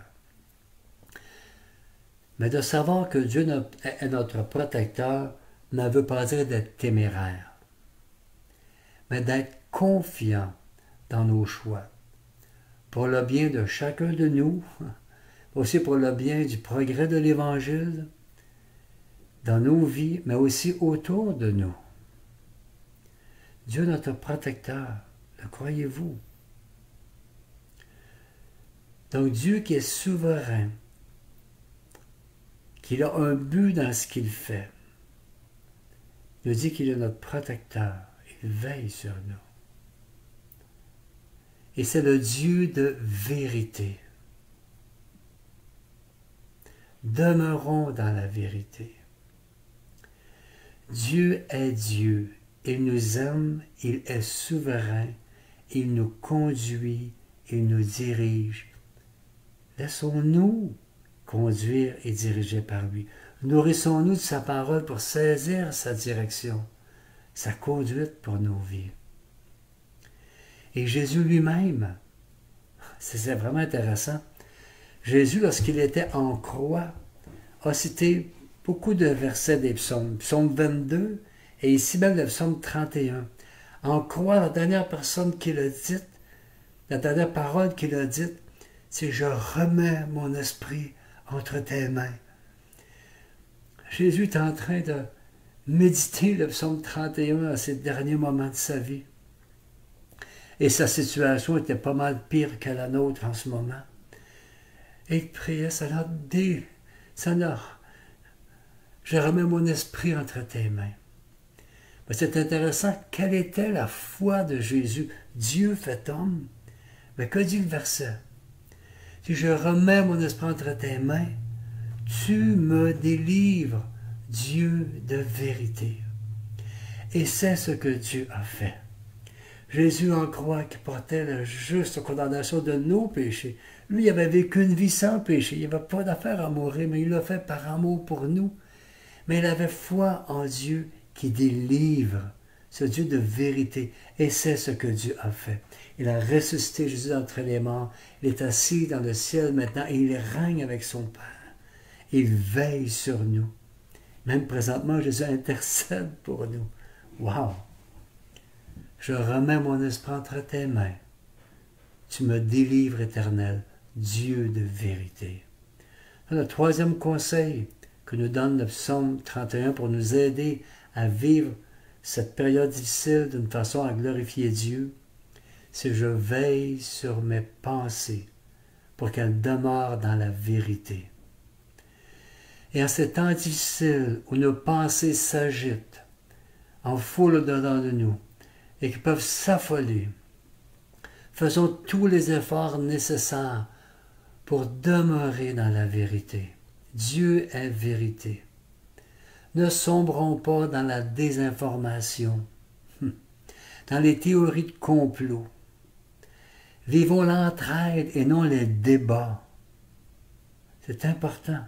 Mais de savoir que Dieu est notre protecteur ne veut pas dire d'être téméraire, mais d'être confiant dans nos choix, pour le bien de chacun de nous, aussi pour le bien du progrès de l'Évangile, dans nos vies, mais aussi autour de nous. Dieu est notre protecteur, le croyez-vous? Donc Dieu qui est souverain, qu'il a un but dans ce qu'il fait, nous dit qu'il est notre protecteur, il veille sur nous. Et c'est le Dieu de vérité. Demeurons dans la vérité. Dieu est Dieu, il nous aime, il est souverain, il nous conduit, il nous dirige. Laissons-nous conduire et diriger par lui. Nourrissons-nous de sa parole pour saisir sa direction, sa conduite pour nos vies. Et Jésus lui-même, c'est vraiment intéressant, Jésus, lorsqu'il était en croix, a cité beaucoup de versets des psaumes. Psaume 22 et ici même le psaume 31. En croix, la dernière personne qu'il a dite, la dernière parole qu'il a dite, c'est « Je remets mon esprit entre tes mains ». Jésus est en train de méditer le psaume 31 à ses derniers moments de sa vie. Et sa situation était pas mal pire que la nôtre en ce moment. Et il priait, Seigneur, je remets mon esprit entre tes mains. Mais c'est intéressant, quelle était la foi de Jésus? Dieu fait homme. Mais que dit le verset? Si je remets mon esprit entre tes mains, tu me délivres, Dieu de vérité. Et c'est ce que Dieu a fait. Jésus en croix qui portait la juste condamnation de nos péchés. Lui, il avait vécu une vie sans péché. Il n'y avait pas d'affaire à mourir, mais il l'a fait par amour pour nous. Mais il avait foi en Dieu qui délivre, ce Dieu de vérité. Et c'est ce que Dieu a fait. Il a ressuscité Jésus d'entre les morts. Il est assis dans le ciel maintenant et il règne avec son Père. Il veille sur nous. Même présentement, Jésus intercède pour nous. Wow! Je remets mon esprit entre tes mains. Tu me délivres, Éternel, Dieu de vérité. Le troisième conseil que nous donne le psaume 31 pour nous aider à vivre cette période difficile d'une façon à glorifier Dieu, c'est « Je veille sur mes pensées pour qu'elles demeurent dans la vérité ». Et en ces temps difficiles où nos pensées s'agitent en foule au-dedans de nous et qui peuvent s'affoler, faisons tous les efforts nécessaires pour demeurer dans la vérité. Dieu est vérité. Ne sombrons pas dans la désinformation, dans les théories de complot. Vivons l'entraide et non les débats. C'est important.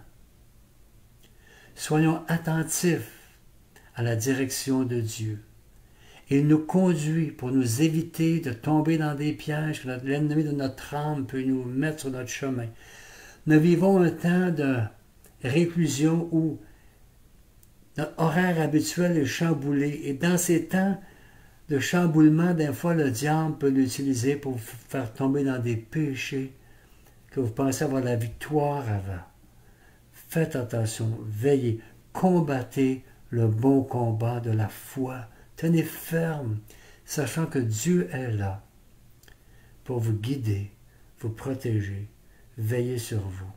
Soyons attentifs à la direction de Dieu Il nous conduit pour nous éviter de tomber dans des pièges que l'ennemi de notre âme peut nous mettre sur notre chemin. Nous vivons un temps de réclusion où notre horaire habituel est chamboulé. Et dans ces temps de chamboulement, des fois, le diable peut l'utiliser pour vous faire tomber dans des péchés que vous pensez avoir la victoire avant. Faites attention, veillez, combattez le bon combat de la foi. Tenez ferme, sachant que Dieu est là pour vous guider, vous protéger, veiller sur vous.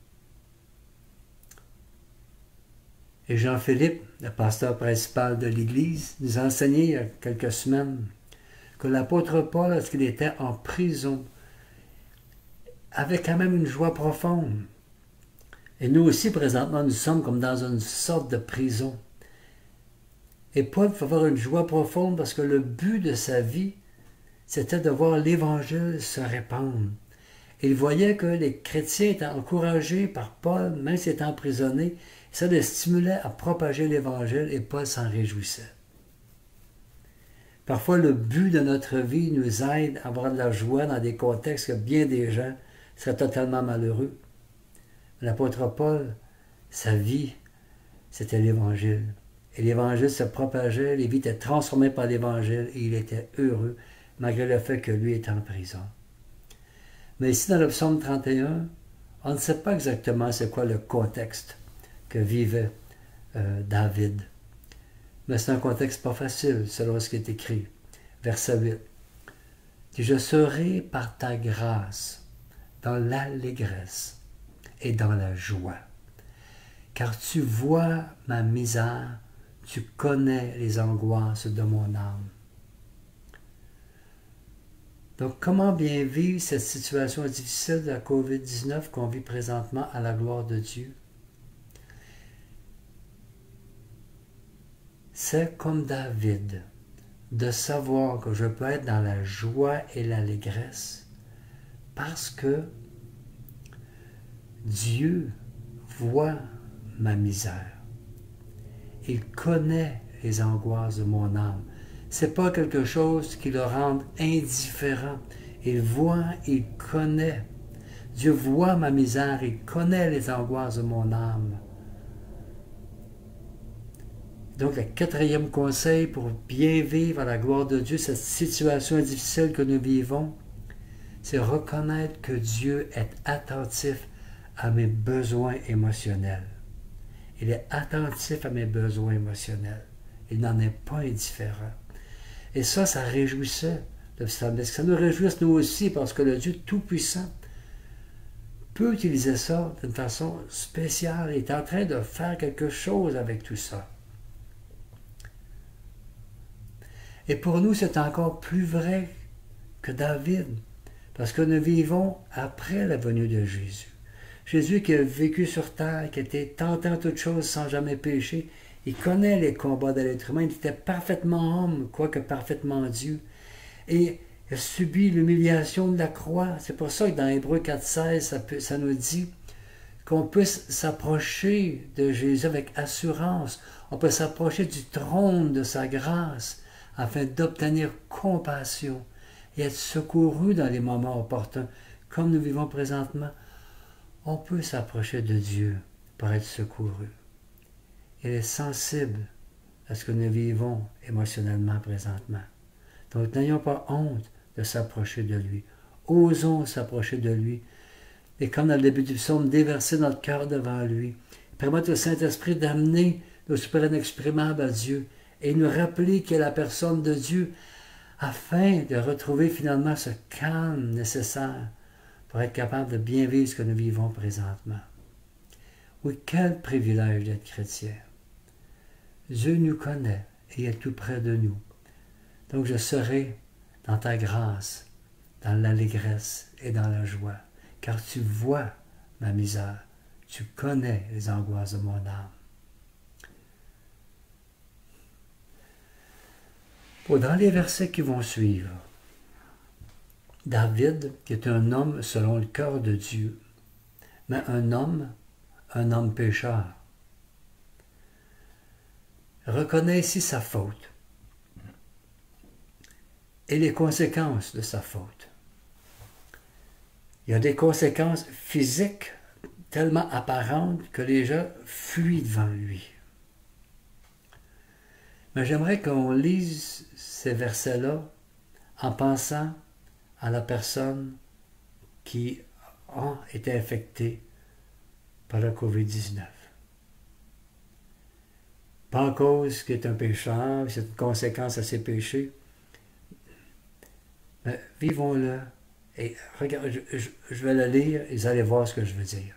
Et Jean-Philippe, le pasteur principal de l'Église, nous a enseigné il y a quelques semaines que l'apôtre Paul, lorsqu'il était en prison, avait quand même une joie profonde. Et nous aussi, présentement, nous sommes comme dans une sorte de prison. Et Paul peut avoir une joie profonde parce que le but de sa vie, c'était de voir l'Évangile se répandre. Il voyait que les chrétiens étaient encouragés par Paul, même s'ils étaient emprisonnés. Ça les stimulait à propager l'Évangile et Paul s'en réjouissait. Parfois, le but de notre vie nous aide à avoir de la joie dans des contextes que bien des gens seraient totalement malheureux. L'apôtre Paul, sa vie, c'était l'Évangile. Et l'Évangile se propageait, les vies étaient transformées par l'Évangile et il était heureux, malgré le fait que lui était en prison. Mais ici, dans le psaume 31, on ne sait pas exactement c'est quoi le contexte que vivait David. Mais c'est un contexte pas facile, selon ce qui est écrit. Verset 8. « Je serai par ta grâce dans l'allégresse et dans la joie, car tu vois ma misère, tu connais les angoisses de mon âme. » Donc, comment bien vivre cette situation difficile de la COVID-19 qu'on vit présentement à la gloire de Dieu? C'est comme David, de savoir que je peux être dans la joie et l'allégresse, parce que Dieu voit ma misère. Il connaît les angoisses de mon âme. Ce n'est pas quelque chose qui le rende indifférent. Il voit, il connaît. Dieu voit ma misère, il connaît les angoisses de mon âme. Donc, le quatrième conseil pour bien vivre à la gloire de Dieu, cette situation difficile que nous vivons, c'est reconnaître que Dieu est attentif à mes besoins émotionnels. Il est attentif à mes besoins émotionnels. Il n'en est pas indifférent. Et ça réjouissait le psalmiste. Ça nous réjouisse nous aussi parce que le Dieu Tout-Puissant peut utiliser ça d'une façon spéciale. Il est en train de faire quelque chose avec tout ça. Et pour nous, c'est encore plus vrai que David, parce que nous vivons après la venue de Jésus. Jésus qui a vécu sur terre, qui a été tenté en toutes choses sans jamais pécher, il connaît les combats de l'être humain, il était parfaitement homme, quoique parfaitement Dieu. Et il a subi l'humiliation de la croix. C'est pour ça que dans Hébreux 4,16, ça nous dit qu'on puisse s'approcher de Jésus avec assurance. On peut s'approcher du trône de sa grâce afin d'obtenir compassion et être secouru dans les moments opportuns. Comme nous vivons présentement, on peut s'approcher de Dieu pour être secouru. Il est sensible à ce que nous vivons émotionnellement présentement. Donc, n'ayons pas honte de s'approcher de lui. Osons s'approcher de lui. Et comme dans le début du psaume, déverser notre cœur devant lui. Permettre au Saint-Esprit d'amener nos soupirs inexprimables à Dieu et nous rappeler qu'il est la personne de Dieu afin de retrouver finalement ce calme nécessaire pour être capable de bien vivre ce que nous vivons présentement. Oui, quel privilège d'être chrétien. Dieu nous connaît et est tout près de nous. Donc je serai dans ta grâce, dans l'allégresse et dans la joie, car tu vois ma misère, tu connais les angoisses de mon âme. Dans les versets qui vont suivre, David, qui est un homme selon le cœur de Dieu, mais un homme pécheur, reconnaît ici sa faute. et les conséquences de sa faute. Il y a des conséquences physiques tellement apparentes que les gens fuient devant lui. Mais j'aimerais qu'on lise ces versets-là en pensant à la personne qui a été infectée par la COVID-19. Pas en cause qu'il est un pécheur, c'est une conséquence à ses péchés. Mais vivons-le. Et regarde, je vais le lire et vous allez voir ce que je veux dire.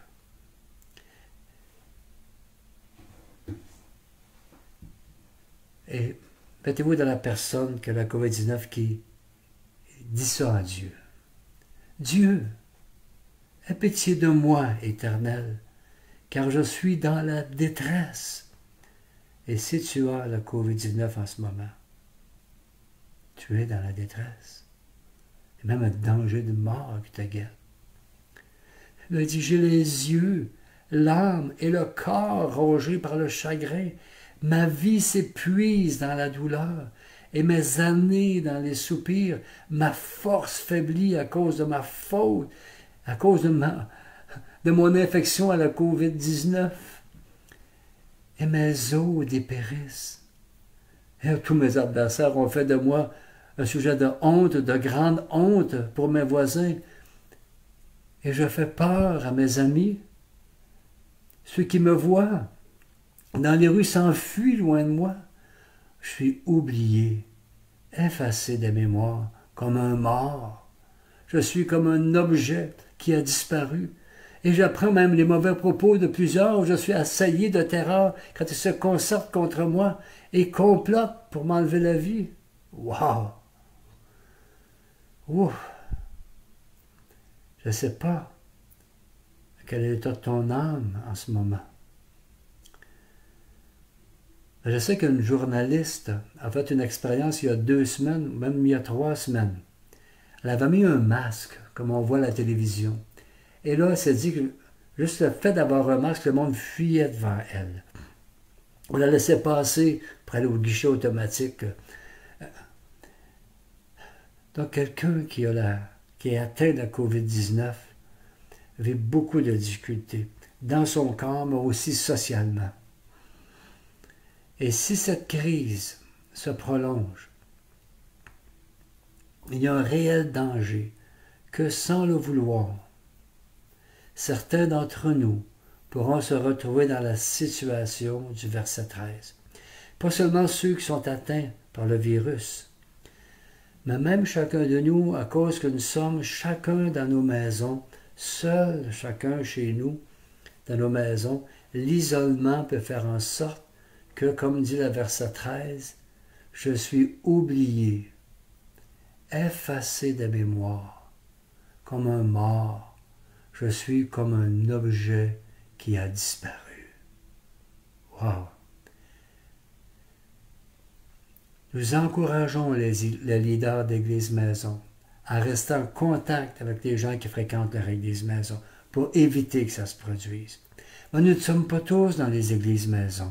Et mettez-vous dans la personne que la COVID-19 qui dit ça à Dieu. Dieu, aie pitié de moi, Éternel, car je suis dans la détresse. Et si tu as la COVID-19 en ce moment, tu es dans la détresse. Et même un danger de mort qui te guette. Il a dit, j'ai les yeux, l'âme et le corps rongés par le chagrin. Ma vie s'épuise dans la douleur et mes années dans les soupirs. Ma force faiblit à cause de ma faute, à cause de mon infection à la COVID-19. Et mes os dépérissent. Et tous mes adversaires ont fait de moi un sujet de honte, de grande honte pour mes voisins. Et je fais peur à mes amis. Ceux qui me voient dans les rues s'enfuient loin de moi. Je suis oublié, effacé des mémoires, comme un mort. Je suis comme un objet qui a disparu. Et j'apprends même les mauvais propos de plusieurs. Je suis assailli de terreur quand ils se concertent contre moi et complotent pour m'enlever la vie. Wow! Ouf! Je ne sais pas quel est l'état de ton âme en ce moment. Je sais qu'une journaliste a fait une expérience il y a 2 semaines, même il y a 3 semaines. Elle avait mis un masque, comme on voit à la télévision. Et là, elle s'est dit que juste le fait d'avoir un masque, le monde fuyait devant elle. On la laissait passer pour aller au guichet automatique. Donc, quelqu'un qui est atteint de la COVID-19 vit beaucoup de difficultés, dans son corps, mais aussi socialement. Et si cette crise se prolonge, il y a un réel danger que, sans le vouloir, certains d'entre nous pourront se retrouver dans la situation du verset 13. Pas seulement ceux qui sont atteints par le virus, mais même chacun de nous, à cause que nous sommes chacun dans nos maisons, seuls chacun chez nous, dans nos maisons, l'isolement peut faire en sorte que, comme dit le verset 13, je suis oublié, effacé de mémoire, comme un mort. Je suis comme un objet qui a disparu. Wow! Nous encourageons les leaders d'Église Maison à rester en contact avec les gens qui fréquentent leur Église Maison pour éviter que ça se produise. Mais nous ne sommes pas tous dans les Églises Maison.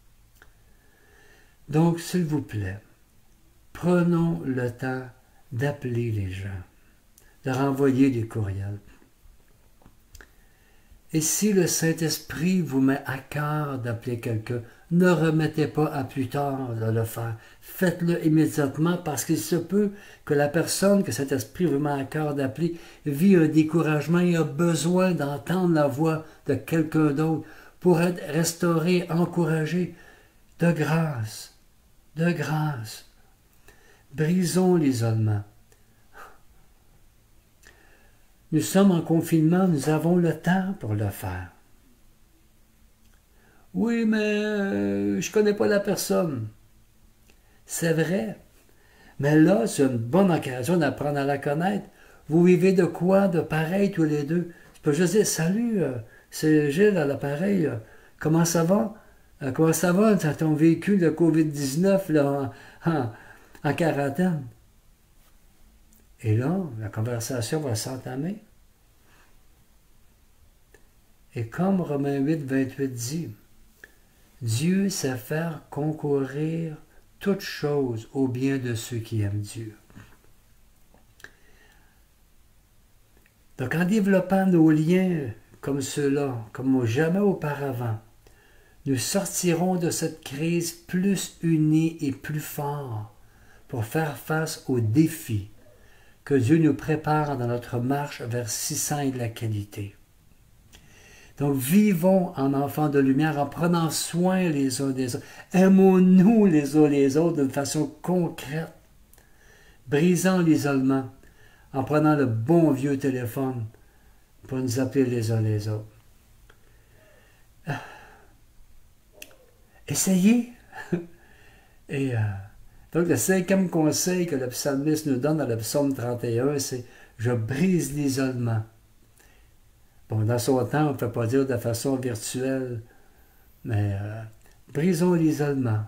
Donc, s'il vous plaît, prenons le temps d'appeler les gens, de renvoyer des courriels. Et si le Saint-Esprit vous met à cœur d'appeler quelqu'un, ne remettez pas à plus tard de le faire. Faites-le immédiatement parce qu'il se peut que la personne que cet esprit vous met à cœur d'appeler vit un découragement et a besoin d'entendre la voix de quelqu'un d'autre pour être restauré, encouragé. De grâce, de grâce. Brisons l'isolement. Nous sommes en confinement, nous avons le temps pour le faire. Oui, mais je ne connais pas la personne. C'est vrai. Mais là, c'est une bonne occasion d'apprendre à la connaître. Vous vivez de quoi de pareil tous les deux? Je peux juste dire, salut, c'est Gilles à l'appareil. Comment ça va? Comment ça va dans ton véhicule de COVID-19 là, en quarantaine? Et là, la conversation va s'entamer. Et comme Romains 8, 28 dit, Dieu sait faire concourir toutes choses au bien de ceux qui aiment Dieu. Donc en développant nos liens comme ceux-là, comme jamais auparavant, nous sortirons de cette crise plus unis et plus forts pour faire face aux défis que Dieu nous prépare dans notre marche vers 600 et de la qualité. Donc vivons en enfants de lumière en prenant soin les uns des autres. Aimons-nous les uns les autres d'une façon concrète, brisant l'isolement en prenant le bon vieux téléphone pour nous appeler les uns les autres. Essayez. Et donc le 5e conseil que le psalmiste nous donne dans le psaume 31, c'est « Je brise l'isolement ». Bon, dans son temps, on ne peut pas dire de façon virtuelle, mais brisons l'isolement.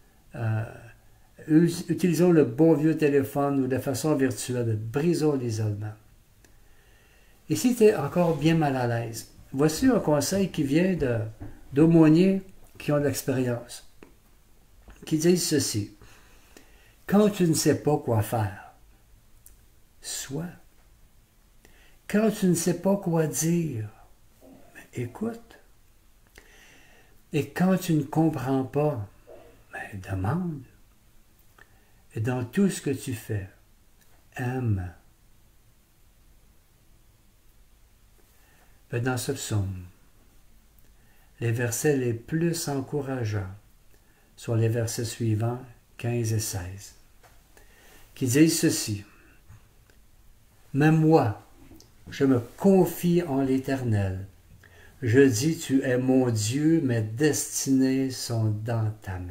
Utilisons le bon vieux téléphone ou de façon virtuelle. Brisons l'isolement. Et si tu es encore bien mal à l'aise, voici un conseil qui vient d'aumôniers qui ont de l'expérience, qui disent ceci. Quand tu ne sais pas quoi faire, sois. Quand tu ne sais pas quoi dire, écoute. Et quand tu ne comprends pas, demande. Et dans tout ce que tu fais, aime. Dans ce psaume, les versets les plus encourageants sont les versets suivants, 15 et 16, qui disent ceci. « Mais moi, je me confie en l'Éternel. Je dis, tu es mon Dieu, mes destinées sont dans ta main. »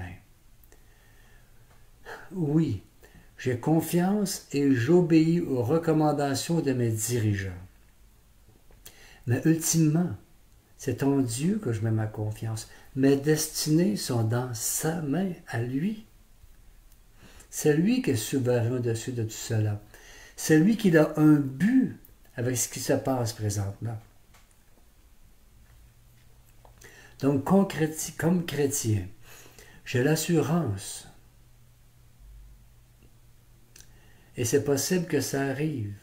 Oui, j'ai confiance et j'obéis aux recommandations de mes dirigeants. Mais ultimement, c'est en Dieu que je mets ma confiance. Mes destinées sont dans sa main, à lui. C'est lui qui est souverain au-dessus de tout cela. C'est lui qui a un but avec ce qui se passe présentement. Donc, comme chrétien, j'ai l'assurance, et c'est possible que ça arrive,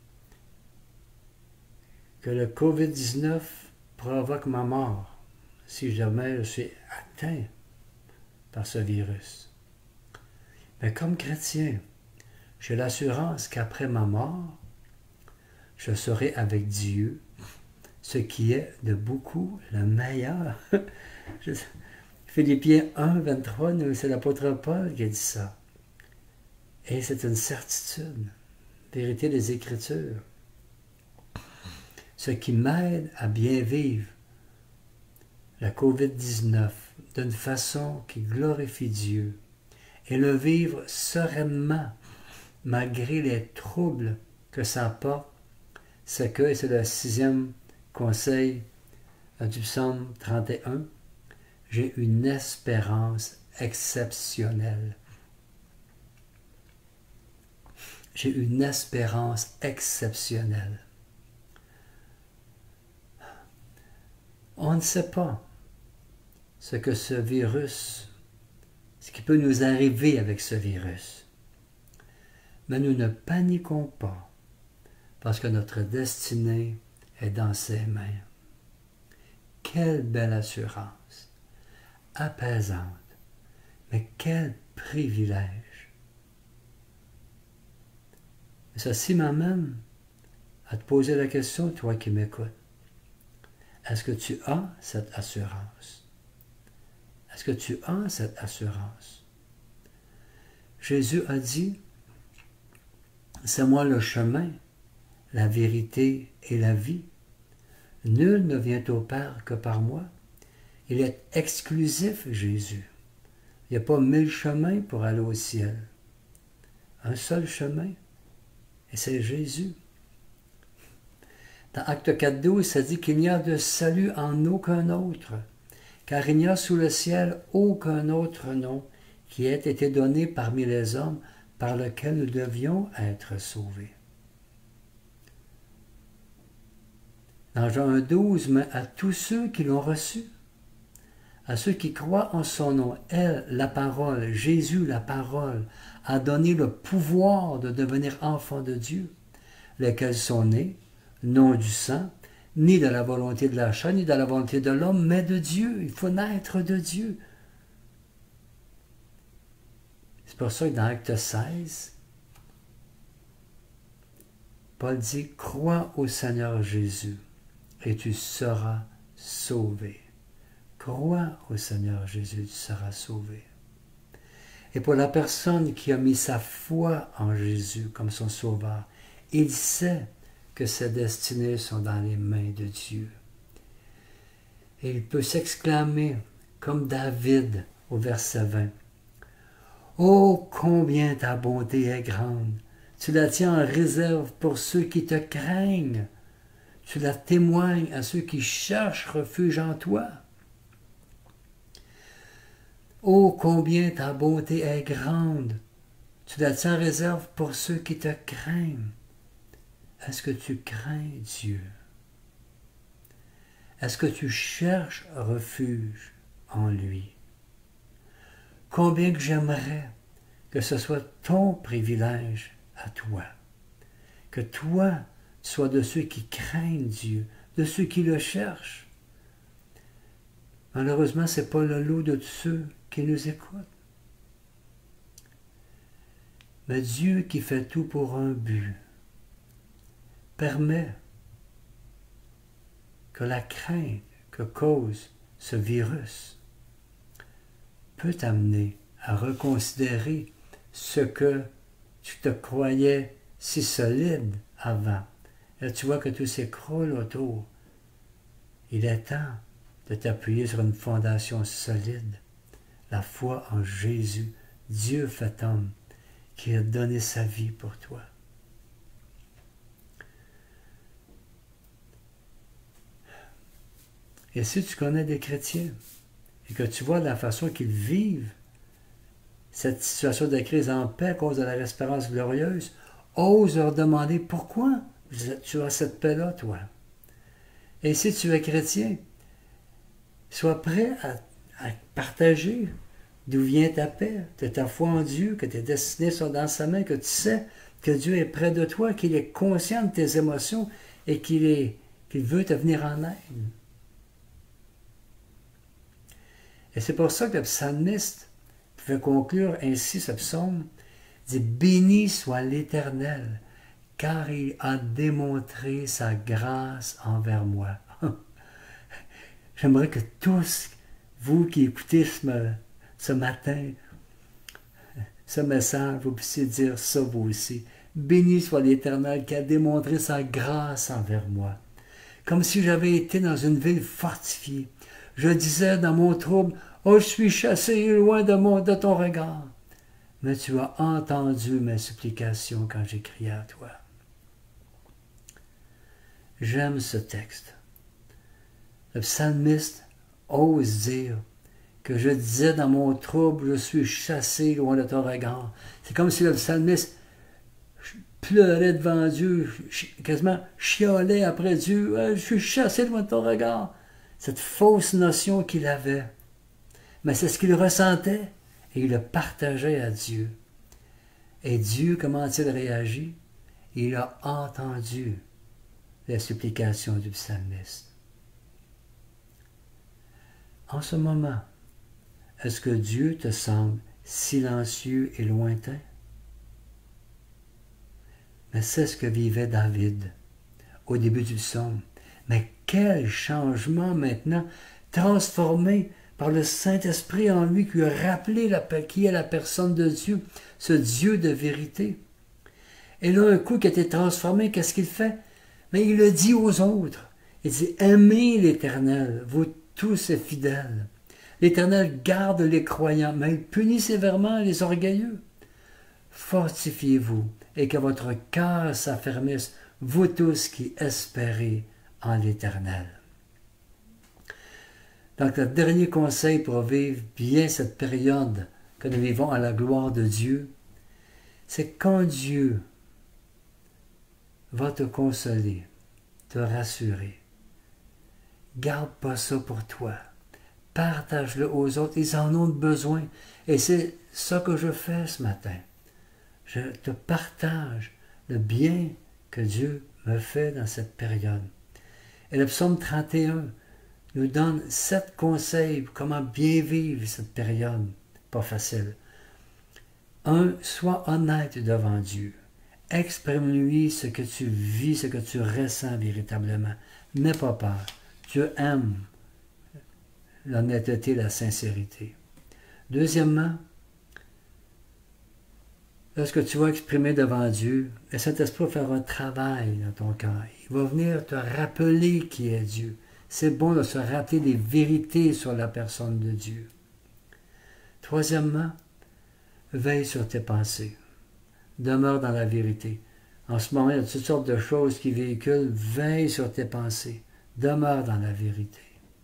que le COVID-19 provoque ma mort si jamais je suis atteint par ce virus. Mais comme chrétien, j'ai l'assurance qu'après ma mort, je serai avec Dieu, ce qui est de beaucoup le meilleur. Philippiens 1, 23, c'est l'apôtre Paul qui a dit ça. Et c'est une certitude, vérité des Écritures. Ce qui m'aide à bien vivre la COVID-19 d'une façon qui glorifie Dieu et le vivre sereinement malgré les troubles que ça apporte, c'est que, et c'est le 6e conseil du psaume 31, j'ai une espérance exceptionnelle. J'ai une espérance exceptionnelle. On ne sait pas ce que ce virus, ce qui peut nous arriver avec ce virus. Mais nous ne paniquons pas, parce que notre destinée est dans ses mains. Quelle belle assurance, apaisante, mais quel privilège. Et ceci m'amène à te poser la question, toi qui m'écoutes. Est-ce que tu as cette assurance? Est-ce que tu as cette assurance? Jésus a dit, c'est moi le chemin, la vérité et la vie. Nul ne vient au Père que par moi. Il est exclusif, Jésus. Il n'y a pas 1000 chemins pour aller au ciel. Un seul chemin, et c'est Jésus. Dans Acte 4.12, ça dit qu'il n'y a de salut en aucun autre, car il n'y a sous le ciel aucun autre nom qui ait été donné parmi les hommes par lequel nous devions être sauvés. Dans Jean 1.12, mais à tous ceux qui l'ont reçu, à ceux qui croient en son nom, elle, la parole, Jésus, la parole, a donné le pouvoir de devenir enfants de Dieu, lesquels sont nés, non du sang, ni de la volonté de la chair, ni de la volonté de l'homme, mais de Dieu. Il faut naître de Dieu. C'est pour ça que dans Acte 16, Paul dit, « Crois au Seigneur Jésus et tu seras sauvé. » Crois au Seigneur Jésus, tu seras sauvé. Et pour la personne qui a mis sa foi en Jésus comme son sauveur, il sait que ses destinées sont dans les mains de Dieu. Et il peut s'exclamer, comme David au verset 20, « Oh, combien ta bonté est grande! Tu la tiens en réserve pour ceux qui te craignent. Tu la témoignes à ceux qui cherchent refuge en toi. Oh, combien ta bonté est grande! Tu la tiens en réserve pour ceux qui te craignent. » Est-ce que tu crains Dieu? Est-ce que tu cherches refuge en lui? Combien que j'aimerais que ce soit ton privilège à toi, que toi sois de ceux qui craignent Dieu, de ceux qui le cherchent. Malheureusement, ce n'est pas le lot de tous ceux qui nous écoutent. Mais Dieu qui fait tout pour un but, permet que la crainte que cause ce virus peut t'amener à reconsidérer ce que tu te croyais si solide avant. Là, tu vois que tout s'écroule autour. Il est temps de t'appuyer sur une fondation solide, la foi en Jésus, Dieu fait homme, qui a donné sa vie pour toi. Et si tu connais des chrétiens et que tu vois la façon qu'ils vivent cette situation de crise en paix à cause de leur espérance glorieuse, ose leur demander pourquoi tu as cette paix-là, toi. Et si tu es chrétien, sois prêt à partager d'où vient ta paix, de ta foi en Dieu, que tes destinées sont dans sa main, que tu sais que Dieu est près de toi, qu'il est conscient de tes émotions et qu'il veut te venir en aide. Et c'est pour ça que le psalmiste pouvait conclure ainsi ce psaume, dit « Béni soit l'Éternel, car il a démontré sa grâce envers moi. » J'aimerais que tous, vous qui écoutez ce matin, ce message, vous puissiez dire ça vous aussi. « Béni soit l'Éternel qui a démontré sa grâce envers moi. » Comme si j'avais été dans une ville fortifiée. Je disais dans mon trouble, « Oh, je suis chassé loin de ton regard. » Mais tu as entendu mes supplications quand j'ai crié à toi. J'aime ce texte. Le psalmiste ose dire que je disais dans mon trouble, je suis chassé loin de ton regard. C'est comme si le psalmiste pleurait devant Dieu, quasiment chiolait après Dieu, je suis chassé loin de ton regard. Cette fausse notion qu'il avait. Mais c'est ce qu'il ressentait et il le partageait à Dieu. Et Dieu, comment a-t-il réagi? Il a entendu les supplications du psalmiste. En ce moment, est-ce que Dieu te semble silencieux et lointain? Mais c'est ce que vivait David au début du psaume. Mais quel changement maintenant, transformé par le Saint-Esprit en lui, qui a rappelé qui est la personne de Dieu, ce Dieu de vérité. Et là, un coup qui a été transformé, qu'est-ce qu'il fait? Mais il le dit aux autres. Il dit, aimez l'Éternel, vous tous ses fidèles. L'Éternel garde les croyants, mais il punit sévèrement les orgueilleux. Fortifiez-vous et que votre cœur s'affermisse, vous tous qui espérez en l'Éternel. Donc, le dernier conseil pour vivre bien cette période que nous vivons à la gloire de Dieu, c'est quand Dieu va te consoler, te rassurer, garde pas ça pour toi. Partage-le aux autres, ils en ont besoin. Et c'est ça que je fais ce matin. Je te partage le bien que Dieu me fait dans cette période. Et le psaume 31 nous donne 7 conseils pour comment bien vivre cette période. Pas facile. 1. Sois honnête devant Dieu. Exprime-lui ce que tu vis, ce que tu ressens véritablement. N'aie pas peur. Dieu aime l'honnêteté et la sincérité. Deuxièmement, lorsque tu vas exprimer devant Dieu, le Saint-Esprit va faire un travail dans ton cœur. Il va venir te rappeler qui est Dieu. C'est bon de se rappeler des vérités sur la personne de Dieu. Troisièmement, veille sur tes pensées. Demeure dans la vérité. En ce moment, il y a toutes sortes de choses qui véhiculent. Veille sur tes pensées. Demeure dans la vérité.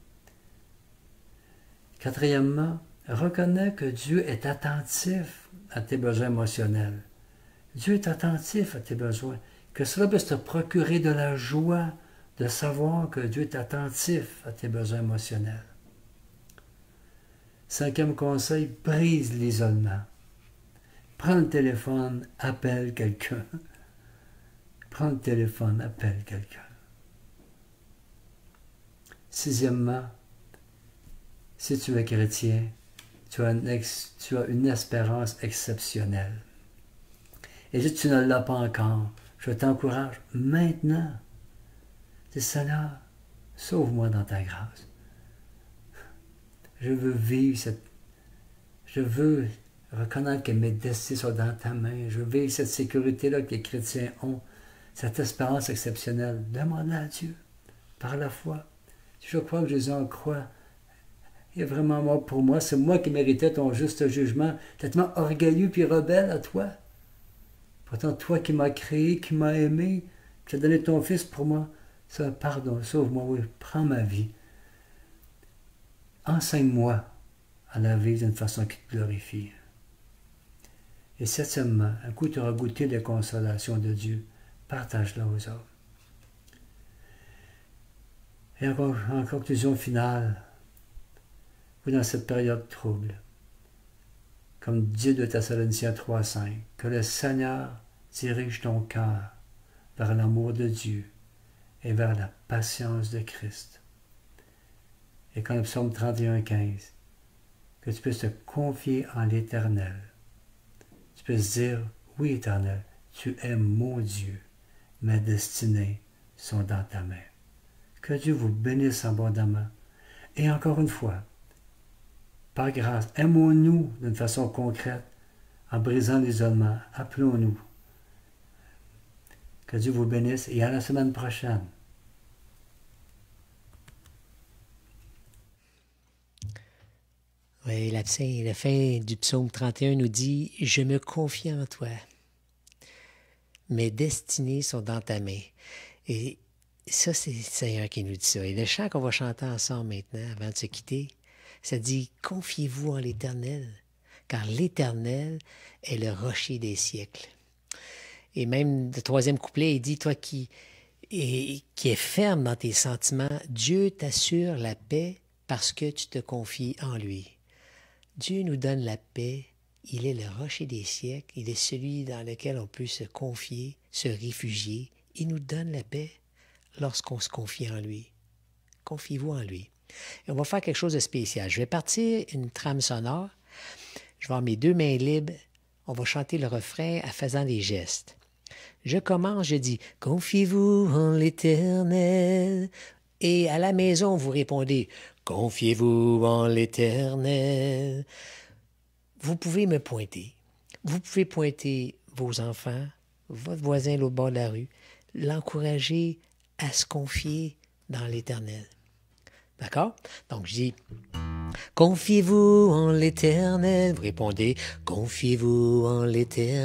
Quatrièmement, reconnais que Dieu est attentif à tes besoins émotionnels. Dieu est attentif à tes besoins. Que cela puisse te procurer de la joie de savoir que Dieu est attentif à tes besoins émotionnels. 5e conseil, brise l'isolement. Prends le téléphone, appelle quelqu'un. Prends le téléphone, appelle quelqu'un. 6e, si tu es chrétien, tu as une espérance exceptionnelle. Et si tu ne l'as pas encore, je t'encourage maintenant. Dis, Seigneur, sauve-moi dans ta grâce. Je veux vivre Je veux reconnaître que mes destinées sont dans ta main. Je veux vivre cette sécurité-là que les chrétiens ont. Cette espérance exceptionnelle. Demande à Dieu, par la foi. Je crois que Jésus en croit. Il est vraiment mort pour moi. C'est moi qui méritais ton juste jugement. Tellement orgueilleux puis rebelle à toi. Pourtant, toi qui m'as créé, qui m'as aimé, qui as donné ton Fils pour moi, ça, pardon, sauve-moi, oui, prends ma vie. Enseigne-moi à la vivre d'une façon qui te glorifie. Et septièmement, un coup tu auras goûté les consolations de Dieu, partage-la aux autres. Et en conclusion finale, ou dans cette période trouble, comme dit 2 Thessaloniciens 3,5, que le Seigneur dirige ton cœur vers l'amour de Dieu et vers la patience de Christ. Et comme le psaume 31,15, que tu puisses te confier en l'Éternel. Tu puisses dire, oui Éternel, tu es mon Dieu, mes destinées sont dans ta main. Que Dieu vous bénisse abondamment. Et encore une fois, par grâce, aimons-nous d'une façon concrète, en brisant l'isolement. Appelons-nous. Que Dieu vous bénisse et à la semaine prochaine. Oui, la fin du psaume 31 nous dit « Je me confie en toi. Mes destinées sont dans ta main. » Et ça, c'est le Seigneur qui nous dit ça. Et le chant qu'on va chanter ensemble maintenant, avant de se quitter, ça dit « Confiez-vous en l'Éternel, car l'Éternel est le rocher des siècles. » Et même le 3e couplet, il dit « Toi qui es ferme dans tes sentiments, Dieu t'assure la paix parce que tu te confies en lui. » Dieu nous donne la paix, il est le rocher des siècles, il est celui dans lequel on peut se confier, se réfugier. Il nous donne la paix lorsqu'on se confie en lui. Confiez-vous en lui. Et on va faire quelque chose de spécial. Je vais partir une trame sonore, je vais avoir mes 2 mains libres, on va chanter le refrain en faisant des gestes. Je commence, je dis « Confiez-vous en l'Éternel » et à la maison, vous répondez « Confiez-vous en l'Éternel. » Vous pouvez me pointer. Vous pouvez pointer vos enfants, votre voisin à l'autre bord de la rue, l'encourager à se confier dans l'Éternel. D'accord? Donc, je dis « Confiez-vous en l'Éternel. » Vous répondez « Confiez-vous en l'Éternel. »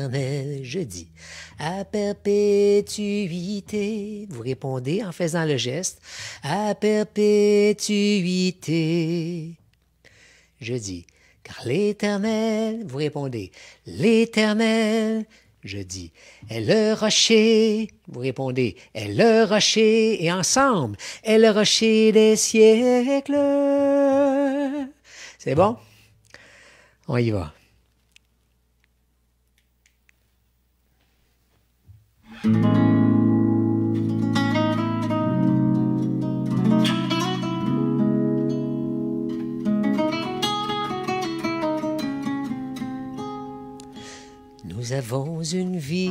Je dis « À perpétuité. » Vous répondez en faisant le geste « À perpétuité. » Je dis « Car l'Éternel. » Vous répondez « L'Éternel. » Je dis « Est le rocher. » Vous répondez « Est le rocher. » Et ensemble « Est le rocher des siècles. » C'est bon? On y va. Nous avons une vie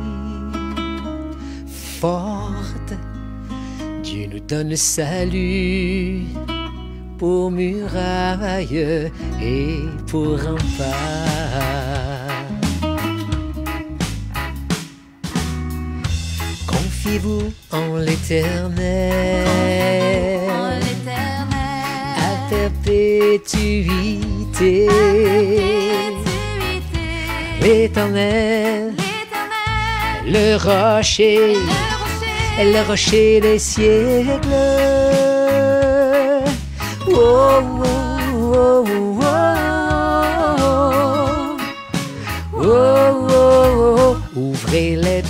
forte. Dieu nous donne le salut pour muraille et pour rempart. Confiez-vous en l'Éternel, à perpétuité. L'Éternel, le rocher, le rocher des siècles. Oh, oh, oh, oh, oh, oh, oh. Ouvrez les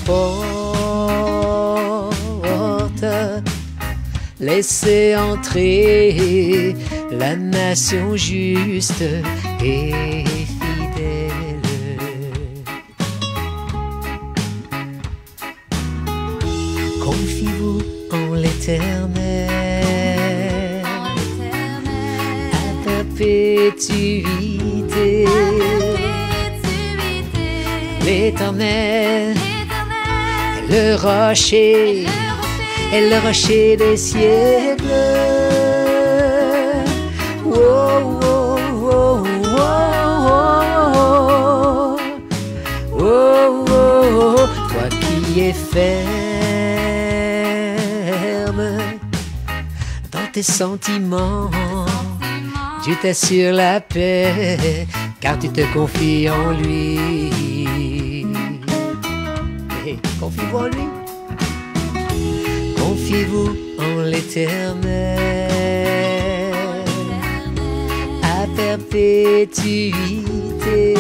portes, laissez entrer la nation juste et fidèle. Confiez-vous en l'Éternel, à perpétuité. L'Éternel, le rocher, est le rocher des siècles. Oh, oh, oh, oh, oh, oh, oh. Toi qui es ferme dans tes sentiments, Dieu t'assure la paix, car tu te confies en lui. Confiez-vous en lui. Confiez-vous en l'Éternel, à perpétuité.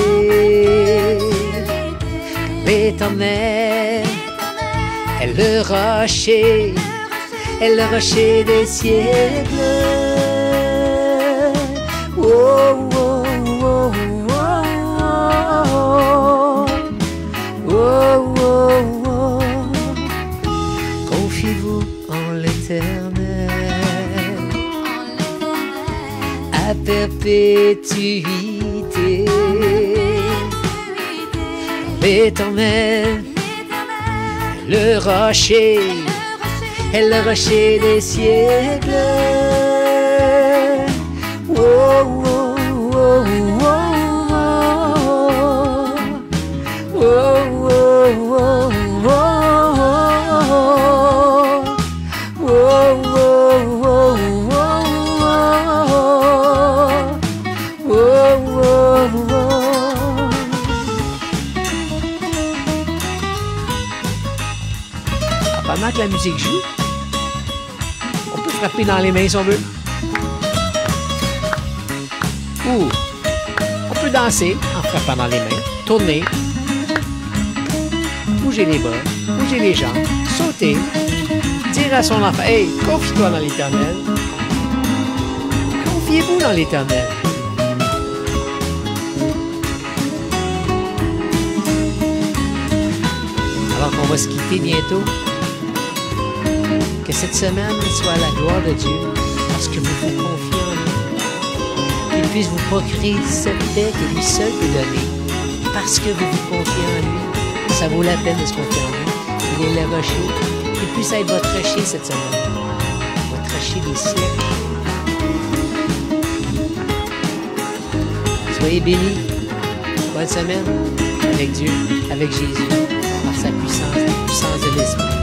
L'Éternel est le rocher des siècles. Oh, oh, oh, oh, oh, oh, oh. Confiez-vous en l'Éternel, à perpétuité. L'Éternel, le rocher, est le rocher des siècles. Oh, oh, oh, oh, oh, oh, pendant que la musique joue, on peut frapper dans les mains si on veut. Ou on peut danser en frappant dans les mains, tourner, bouger les bras, bouger les jambes, sauter, dire à son enfant, « Hey, confie-toi dans l'Éternel. Confiez-vous dans l'Éternel. » Alors qu'on va se quitter bientôt, que cette semaine soit à la gloire de Dieu, parce que vous vous confiez en lui. Qu'il puisse vous procurer cette paix que lui seul peut donner, parce que vous vous confiez en lui. Ça vaut la peine de se confier en lui. Il est le rocher. Qu'il puisse être votre rocher cette semaine. Votre rocher des siècles. Soyez bénis. Bonne semaine avec Dieu, avec Jésus, par sa puissance, la puissance de l'Esprit.